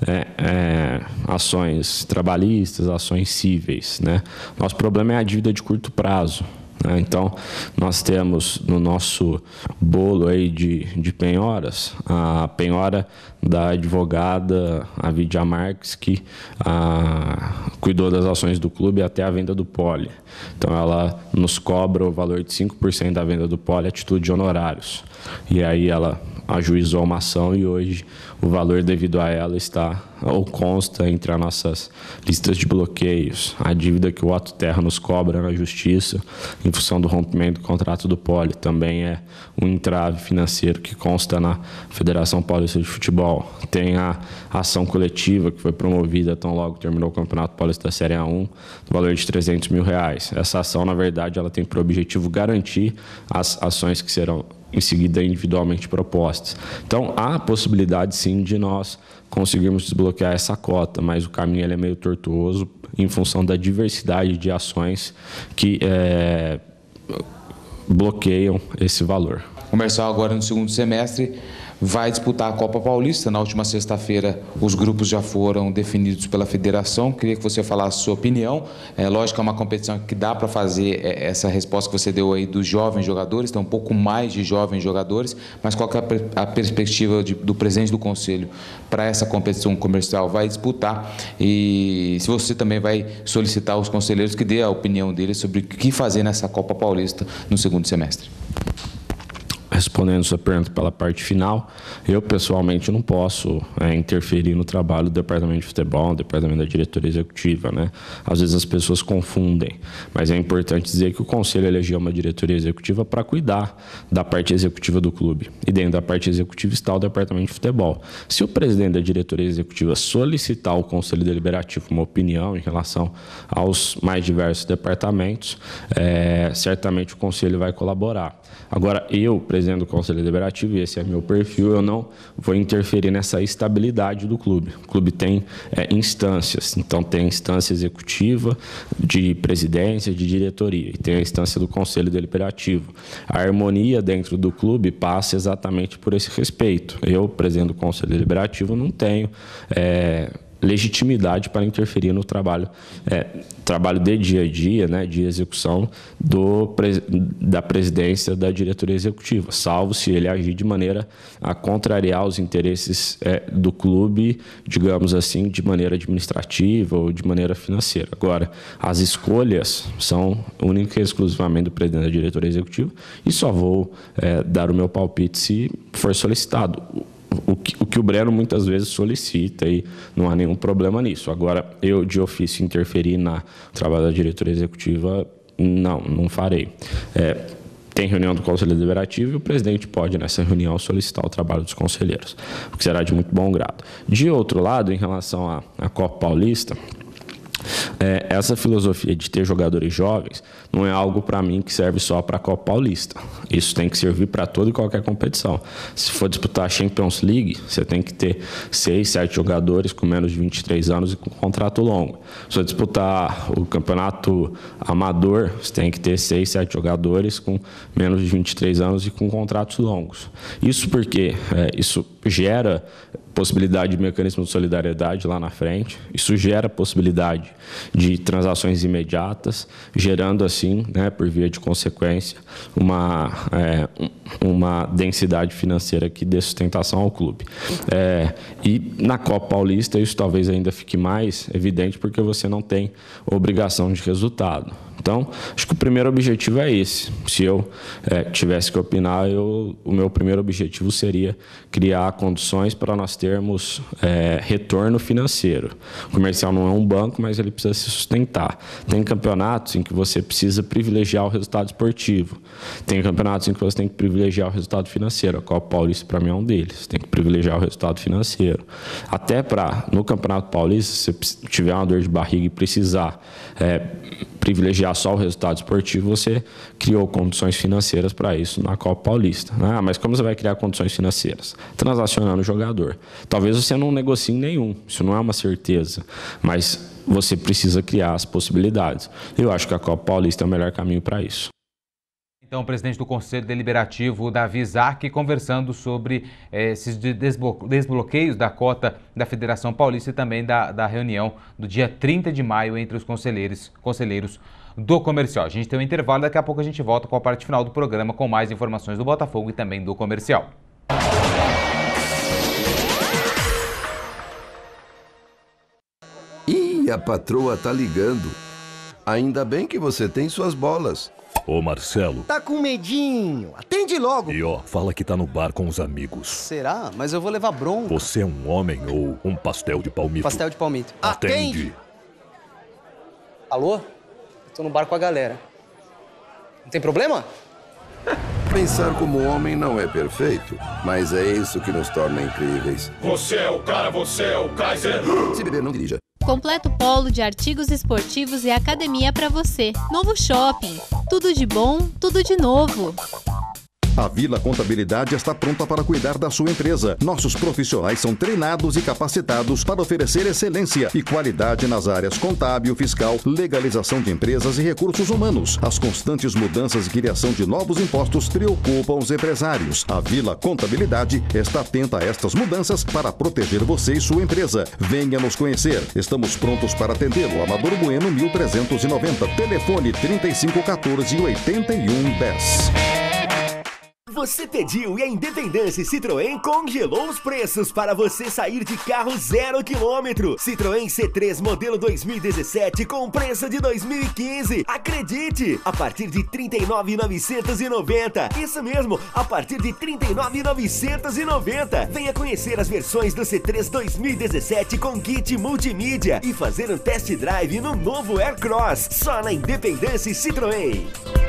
ações trabalhistas, ações cíveis, né? Nosso problema é a dívida de curto prazo, né? Então, nós temos no nosso bolo aí de penhoras, a penhora da advogada Avidia Marques, que cuidou das ações do clube até a venda do Poli. Então, ela nos cobra o valor de 5% da venda do Poli a título de honorários. E aí ela ajuizou uma ação e hoje o valor devido a ela está ou consta entre as nossas listas de bloqueios. A dívida que o Otto Terra nos cobra na justiça em função do rompimento do contrato do Poli também é um entrave financeiro que consta na Federação Paulista de Futebol. Tem a ação coletiva que foi promovida tão logo terminou o Campeonato Paulista da Série A1, no valor de R$300 mil. Essa ação, na verdade, ela tem por objetivo garantir as ações que serão em seguida individualmente propostas. Então, há a possibilidade, sim, de nós conseguirmos desbloquear essa cota, mas o caminho ele é meio tortuoso em função da diversidade de ações que bloqueiam esse valor. O Comercial agora no segundo semestre vai disputar a Copa Paulista. Na última sexta-feira, os grupos já foram definidos pela federação. Queria que você falasse a sua opinião. Lógico que é uma competição que dá para fazer essa resposta que você deu aí dos jovens jogadores, tem um pouco mais de jovens jogadores, mas qual que é a perspectiva do presidente do Conselho para essa competição comercial? Vai disputar e se você também vai solicitar aos conselheiros que dê a opinião deles sobre o que fazer nessa Copa Paulista no segundo semestre. Respondendo sua pergunta pela parte final, eu pessoalmente não posso interferir no trabalho do departamento de futebol, do departamento da diretoria executiva, né? Às vezes as pessoas confundem, mas é importante dizer que o conselho elegeu uma diretoria executiva para cuidar da parte executiva do clube. E dentro da parte executiva está o departamento de futebol. Se o presidente da diretoria executiva solicitar ao conselho deliberativo uma opinião em relação aos mais diversos departamentos, certamente o conselho vai colaborar. Agora, eu, presidente do Conselho Deliberativo, e esse é meu perfil, eu não vou interferir nessa estabilidade do clube. O clube tem instâncias, então tem a instância executiva, de presidência, de diretoria, e tem a instância do Conselho Deliberativo. A harmonia dentro do clube passa exatamente por esse respeito. Eu, presidente do Conselho Deliberativo, não tenho legitimidade para interferir no trabalho de dia a dia, né, de execução da presidência da diretoria executiva, salvo se ele agir de maneira a contrariar os interesses do clube, digamos assim, de maneira administrativa ou de maneira financeira. Agora, as escolhas são única e exclusivamente do presidente da diretoria executiva e só vou dar o meu palpite se for solicitado. O que o Breno muitas vezes solicita e não há nenhum problema nisso. Agora, eu de ofício interferir no trabalho da diretoria executiva, não farei. Tem reunião do Conselho Deliberativo e o presidente pode, nessa reunião, solicitar o trabalho dos conselheiros, o que será de muito bom grado. De outro lado, em relação à Copa Paulista, essa filosofia de ter jogadores jovens não é algo para mim que serve só para a Copa Paulista. Isso tem que servir para toda e qualquer competição. Se for disputar a Champions League, você tem que ter 6, 7 jogadores com menos de 23 anos e com contrato longo. Se for disputar o campeonato amador, você tem que ter 6, 7 jogadores com menos de 23 anos e com contratos longos. Isso porque isso gera possibilidade de mecanismo de solidariedade lá na frente, isso gera possibilidade de transações imediatas, gerando assim, né, por via de consequência, uma densidade financeira que dê sustentação ao clube. E na Copa Paulista isso talvez ainda fique mais evidente porque você não tem obrigação de resultado. Então, acho que o primeiro objetivo é esse. Se eu tivesse que opinar, o meu primeiro objetivo seria criar condições para nós termos retorno financeiro. O Comercial não é um banco, mas ele precisa se sustentar. Tem campeonatos em que você precisa privilegiar o resultado esportivo. Tem campeonatos em que você tem que privilegiar o resultado financeiro. A Copa Paulista, para mim, é um deles. Tem que privilegiar o resultado financeiro. Até no Campeonato Paulista, se você tiver uma dor de barriga e precisar privilegiar só o resultado esportivo, você criou condições financeiras para isso na Copa Paulista. Mas como você vai criar condições financeiras? Transacionando o jogador. Talvez você não negocie nenhum, isso não é uma certeza, mas você precisa criar as possibilidades. Eu acho que a Copa Paulista é o melhor caminho para isso. Então, o presidente do Conselho Deliberativo, Davi Zarc, conversando sobre esses desbloqueios da cota da Federação Paulista e também da reunião do dia 30 de maio entre os conselheiros do Comercial. A gente tem um intervalo, daqui a pouco a gente volta com a parte final do programa com mais informações do Botafogo e também do Comercial. Ih, a patroa tá ligando. Ainda bem que você tem suas bolas. Ô, Marcelo. Tá com medinho. Atende logo. E ó, fala que tá no bar com os amigos. Será? Mas eu vou levar bronca. Você é um homem ou um pastel de palmito? Pastel de palmito. Atende. Alô? Eu tô no bar com a galera. Não tem problema? Pensar como homem não é perfeito, mas é isso que nos torna incríveis. Você é o cara, você é o Kaiser. Se beber, não dirija. Completo polo de artigos esportivos e academia para você. Novo shopping. Tudo de bom, tudo de novo. A Vila Contabilidade está pronta para cuidar da sua empresa. Nossos profissionais são treinados e capacitados para oferecer excelência e qualidade nas áreas contábil, fiscal, legalização de empresas e recursos humanos. As constantes mudanças e criação de novos impostos preocupam os empresários. A Vila Contabilidade está atenta a estas mudanças para proteger você e sua empresa. Venha nos conhecer. Estamos prontos para atendê-lo. Amador Bueno 1390. Telefone 3514-8110. Você pediu e a Independência Citroën congelou os preços para você sair de carro 0 km. Citroën C3 modelo 2017 com preço de 2015. Acredite! A partir de R$ 39.990. Isso mesmo, a partir de R$ 39.990. Venha conhecer as versões do C3 2017 com kit multimídia e fazer um test drive no novo Aircross. Só na Independência Citroën.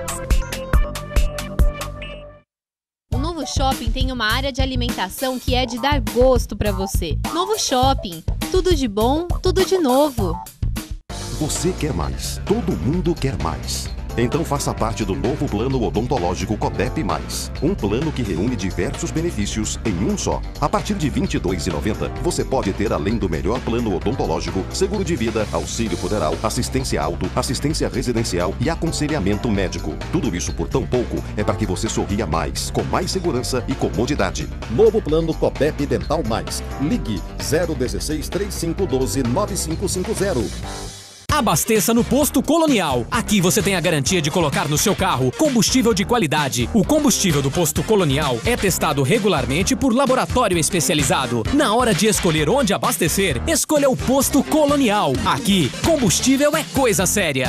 O Novo Shopping tem uma área de alimentação que é de dar gosto para você. Novo Shopping, tudo de bom, tudo de novo. Você quer mais, todo mundo quer mais. Então faça parte do novo plano odontológico Codep+. Um plano que reúne diversos benefícios em um só. A partir de R$ 22,90, você pode ter, além do melhor plano odontológico, seguro de vida, auxílio funeral, assistência auto, assistência residencial e aconselhamento médico. Tudo isso por tão pouco é para que você sorria mais, com mais segurança e comodidade. Novo plano Codep Dental+. Ligue 016 3512 9550. Abasteça no Posto Colonial. Aqui você tem a garantia de colocar no seu carro combustível de qualidade. O combustível do Posto Colonial é testado regularmente por laboratório especializado. Na hora de escolher onde abastecer, escolha o Posto Colonial. Aqui, combustível é coisa séria.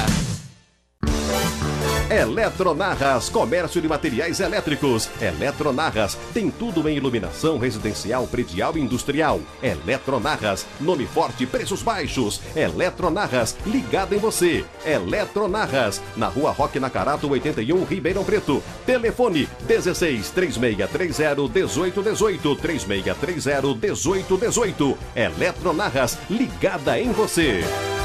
Eletronarras, comércio de materiais elétricos. Eletronarras, tem tudo em iluminação residencial, predial e industrial. Eletronarras, nome forte, preços baixos. Eletronarras, ligado em você. Eletronarras, na Rua Roque Nacarato 81, Ribeirão Preto. Telefone 16 3630 1818 3630 1818. Eletronarras, ligada em você.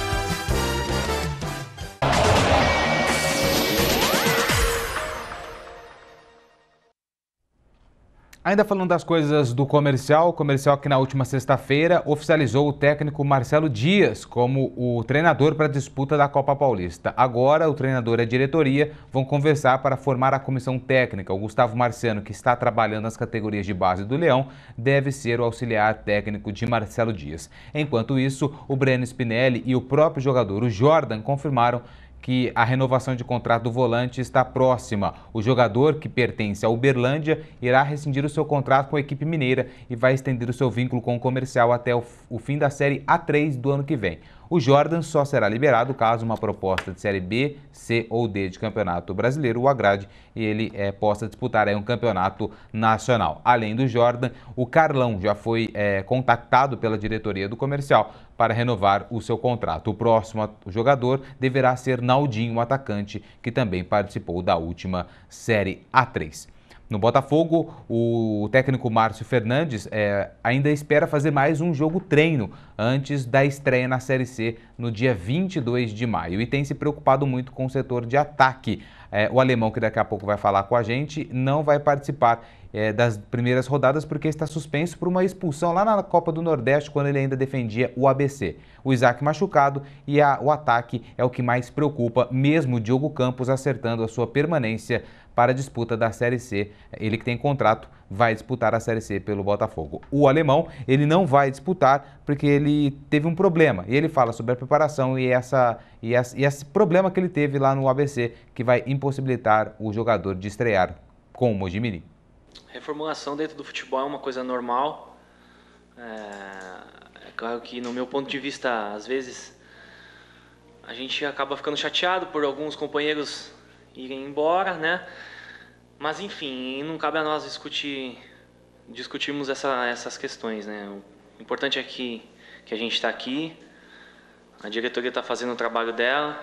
Ainda falando das coisas do Comercial, o Comercial que na última sexta-feira oficializou o técnico Marcelo Dias como o treinador para a disputa da Copa Paulista. Agora o treinador e a diretoria vão conversar para formar a comissão técnica. O Gustavo Marciano, que está trabalhando nas categorias de base do Leão, deve ser o auxiliar técnico de Marcelo Dias. Enquanto isso, o Breno Spinelli e o próprio jogador, o Jordan, confirmaram que a renovação de contrato do volante está próxima. O jogador, que pertence à Uberlândia, irá rescindir o seu contrato com a equipe mineira e vai estender o seu vínculo com o Comercial até o fim da Série A3 do ano que vem. O Jordan só será liberado caso uma proposta de Série B, C ou D de Campeonato Brasileiro o agrade e ele possa disputar aí um campeonato nacional. Além do Jordan, o Carlão já foi contactado pela diretoria do Comercial para renovar o seu contrato. O próximo jogador deverá ser Naldinho, um atacante que também participou da última Série A3. No Botafogo, o técnico Márcio Fernandes ainda espera fazer mais um jogo treino antes da estreia na Série C no dia 22 de maio e tem se preocupado muito com o setor de ataque. O alemão, que daqui a pouco vai falar com a gente, não vai participar das primeiras rodadas porque está suspenso por uma expulsão lá na Copa do Nordeste quando ele ainda defendia o ABC. O Isaac machucado e o ataque é o que mais preocupa, mesmo o Diogo Campos acertando a sua permanência para a disputa da Série C. Ele que tem contrato vai disputar a Série C pelo Botafogo. O alemão, ele não vai disputar porque ele teve um problema. E ele fala sobre a preparação e esse problema que ele teve lá no ABC, que vai impossibilitar o jogador de estrear com o Mojimirim. Reformulação dentro do futebol é uma coisa normal. É claro que, no meu ponto de vista, às vezes a gente acaba ficando chateado por alguns companheiros irem embora, né? Mas, enfim, não cabe a nós discutirmos essas questões, né? O importante é que a gente está aqui, a diretoria está fazendo o trabalho dela.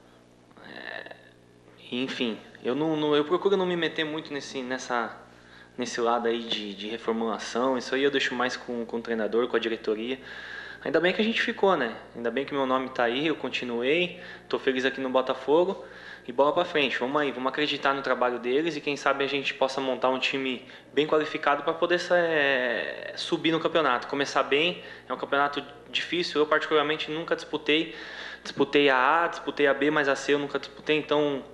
Enfim, eu procuro não me meter muito nesse lado aí de reformulação. Isso aí eu deixo mais com o treinador, com a diretoria. Ainda bem que a gente ficou, né? Ainda bem que meu nome está aí, eu continuei, estou feliz aqui no Botafogo. E bola para frente, vamos aí, vamos acreditar no trabalho deles e quem sabe a gente possa montar um time bem qualificado para poder subir no campeonato, começar bem. É um campeonato difícil, eu particularmente nunca disputei a A, disputei a B, mas a C eu nunca disputei, então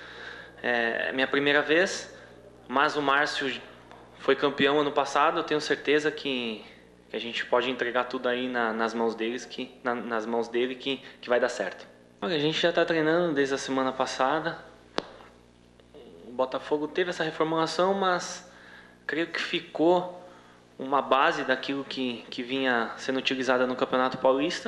é minha primeira vez. Mas o Márcio foi campeão ano passado, eu tenho certeza que a gente pode entregar tudo aí nas mãos dele, que vai dar certo. Olha, a gente já está treinando desde a semana passada. O Botafogo teve essa reformulação, mas creio que ficou uma base daquilo que vinha sendo utilizada no Campeonato Paulista.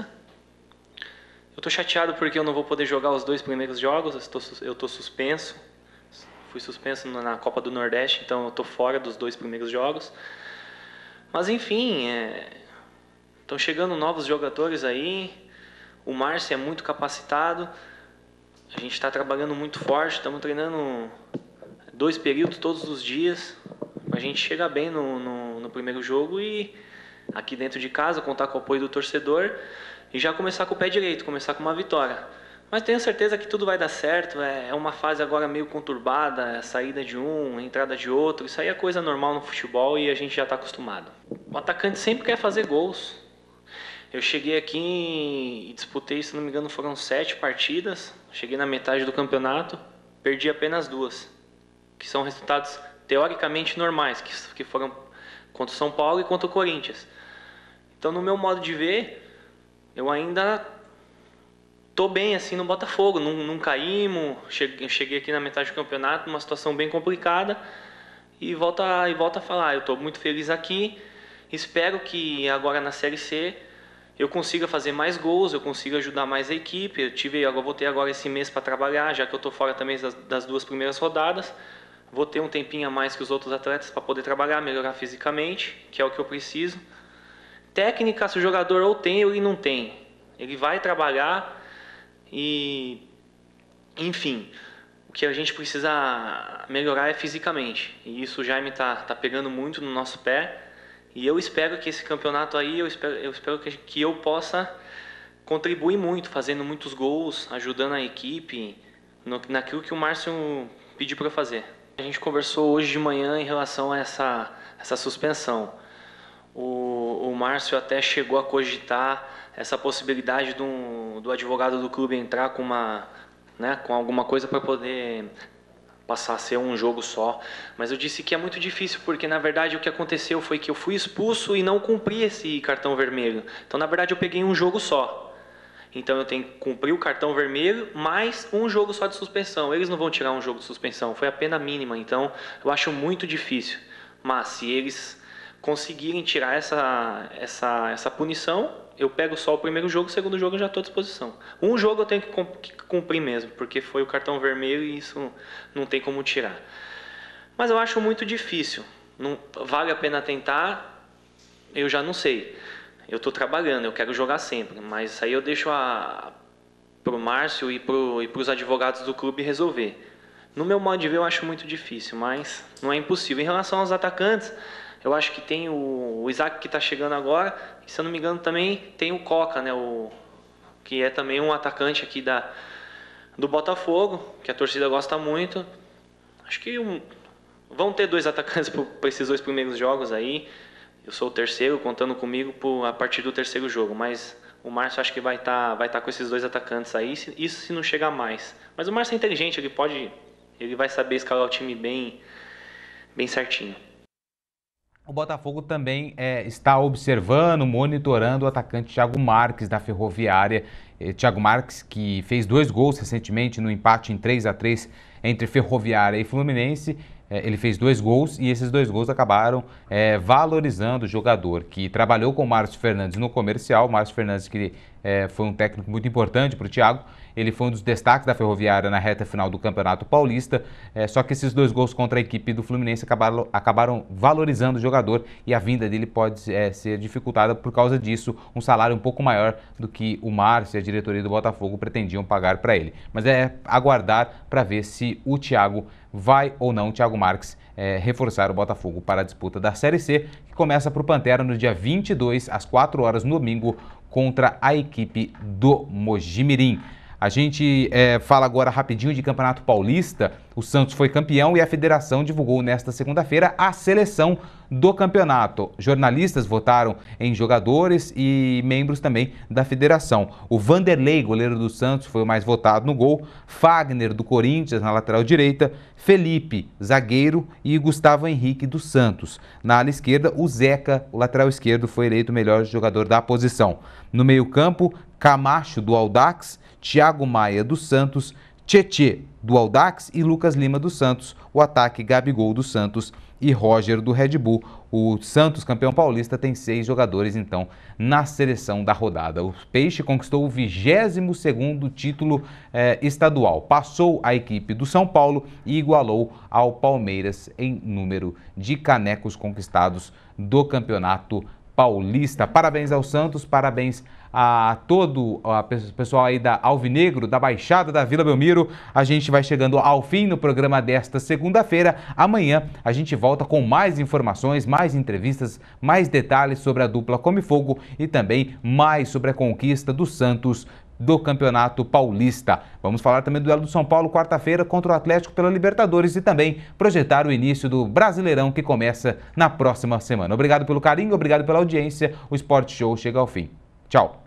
Eu estou chateado porque eu não vou poder jogar os 2 primeiros jogos, eu estou suspenso. Fui suspenso na Copa do Nordeste, então eu estou fora dos 2 primeiros jogos. Mas enfim, estão chegando novos jogadores aí. O Márcio é muito capacitado, a gente está trabalhando muito forte, estamos treinando 2 períodos todos os dias, para a gente chegar bem no primeiro jogo e aqui dentro de casa, contar com o apoio do torcedor e já começar com o pé direito, começar com uma vitória. Mas tenho certeza que tudo vai dar certo, é uma fase agora meio conturbada, a saída de um, a entrada de outro, isso aí é coisa normal no futebol e a gente já está acostumado. O atacante sempre quer fazer gols. Eu cheguei aqui e disputei, se não me engano, foram 7 partidas. Cheguei na metade do campeonato, perdi apenas 2, que são resultados teoricamente normais, que foram contra o São Paulo e contra o Corinthians. Então, no meu modo de ver, eu ainda estou bem assim no Botafogo, não caímos. Cheguei aqui na metade do campeonato, numa situação bem complicada, e volto a falar, eu estou muito feliz aqui, espero que agora na Série C eu consiga fazer mais gols, eu consiga ajudar mais a equipe. Eu vou ter agora esse mês para trabalhar, já que eu estou fora também das 2 primeiras rodadas. Vou ter um tempinho a mais que os outros atletas para poder trabalhar, melhorar fisicamente, que é o que eu preciso. Técnica, se o jogador ou tem ou ele não tem, ele vai trabalhar e, enfim, o que a gente precisa melhorar é fisicamente. E isso o Jaime tá pegando muito no nosso pé. E eu espero que esse campeonato aí, eu espero que eu possa contribuir muito, fazendo muitos gols, ajudando a equipe, naquilo que o Márcio pediu para eu fazer. A gente conversou hoje de manhã em relação a essa suspensão. O Márcio até chegou a cogitar essa possibilidade do advogado do clube entrar com alguma coisa para poder passar a ser um jogo só, mas eu disse que é muito difícil, porque na verdade o que aconteceu foi que eu fui expulso e não cumpri esse cartão vermelho. Então na verdade eu peguei um jogo só, então eu tenho que cumprir o cartão vermelho mais um jogo só de suspensão. Eles não vão tirar um jogo de suspensão, foi a pena mínima, então eu acho muito difícil. Mas se eles conseguirem tirar essa punição, eu pego só o primeiro jogo, o segundo jogo eu já estou à disposição. Um jogo eu tenho que cumprir mesmo, porque foi o cartão vermelho e isso não tem como tirar. Mas eu acho muito difícil. Não vale a pena tentar, eu já não sei. Eu estou trabalhando, eu quero jogar sempre, mas isso aí eu deixo para o Márcio e para os advogados do clube resolver. No meu modo de ver, eu acho muito difícil, mas não é impossível. Em relação aos atacantes, eu acho que tem o Isaac que está chegando agora, e se eu não me engano também tem o Coca, né, que é também um atacante aqui do Botafogo, que a torcida gosta muito. Acho que vão ter 2 atacantes para esses 2 primeiros jogos aí. Eu sou o terceiro, contando comigo a partir do terceiro jogo, mas o Márcio acho que vai tá com esses 2 atacantes aí, isso se não chegar mais. Mas o Márcio é inteligente, ele vai saber escalar o time bem certinho. O Botafogo também está observando, monitorando o atacante Thiago Marques da Ferroviária. Thiago Marques, que fez 2 gols recentemente no empate em 3-3 entre Ferroviária e Fluminense. Ele fez 2 gols e esses 2 gols acabaram valorizando o jogador, que trabalhou com o Márcio Fernandes no comercial. O Márcio Fernandes, que foi um técnico muito importante para o Thiago. Ele foi um dos destaques da Ferroviária na reta final do Campeonato Paulista, só que esses 2 gols contra a equipe do Fluminense acabaram valorizando o jogador e a vinda dele pode ser dificultada por causa disso, um salário um pouco maior do que o Márcio e a diretoria do Botafogo pretendiam pagar para ele. Mas é aguardar para ver se o Thiago vai ou não, Thiago Marques, reforçar o Botafogo para a disputa da Série C, que começa para o Pantera no dia 22, às 4 horas no domingo, contra a equipe do Mojimirim. A gente fala agora rapidinho de Campeonato Paulista. O Santos foi campeão e a federação divulgou nesta segunda-feira a seleção do campeonato. Jornalistas votaram em jogadores e membros também da federação. O Vanderlei, goleiro do Santos, foi o mais votado no gol. Fagner, do Corinthians, na lateral direita. Felipe, zagueiro, e Gustavo Henrique, do Santos. Na ala esquerda, o Zeca, o lateral esquerdo, foi eleito o melhor jogador da posição. No meio-campo, Camacho, do Audax, Thiago Maia, do Santos, Tietê, do Audax e Lucas Lima, do Santos. O ataque, Gabigol, do Santos e Roger, do Red Bull. O Santos, campeão paulista, tem 6 jogadores, então, na seleção da rodada. O Peixe conquistou o 22º título estadual. Passou a equipe do São Paulo e igualou ao Palmeiras em número de canecos conquistados do Campeonato Paulista. Parabéns ao Santos, parabéns a todo o pessoal aí da Alvinegro, da Baixada da Vila Belmiro. A gente vai chegando ao fim no programa desta segunda-feira. Amanhã a gente volta com mais informações, mais entrevistas, mais detalhes sobre a dupla Come Fogo e também mais sobre a conquista do Santos do Campeonato Paulista. Vamos falar também do duelo do São Paulo quarta-feira contra o Atlético pela Libertadores e também projetar o início do Brasileirão que começa na próxima semana. Obrigado pelo carinho, obrigado pela audiência. O Sport Show chega ao fim. Tchau.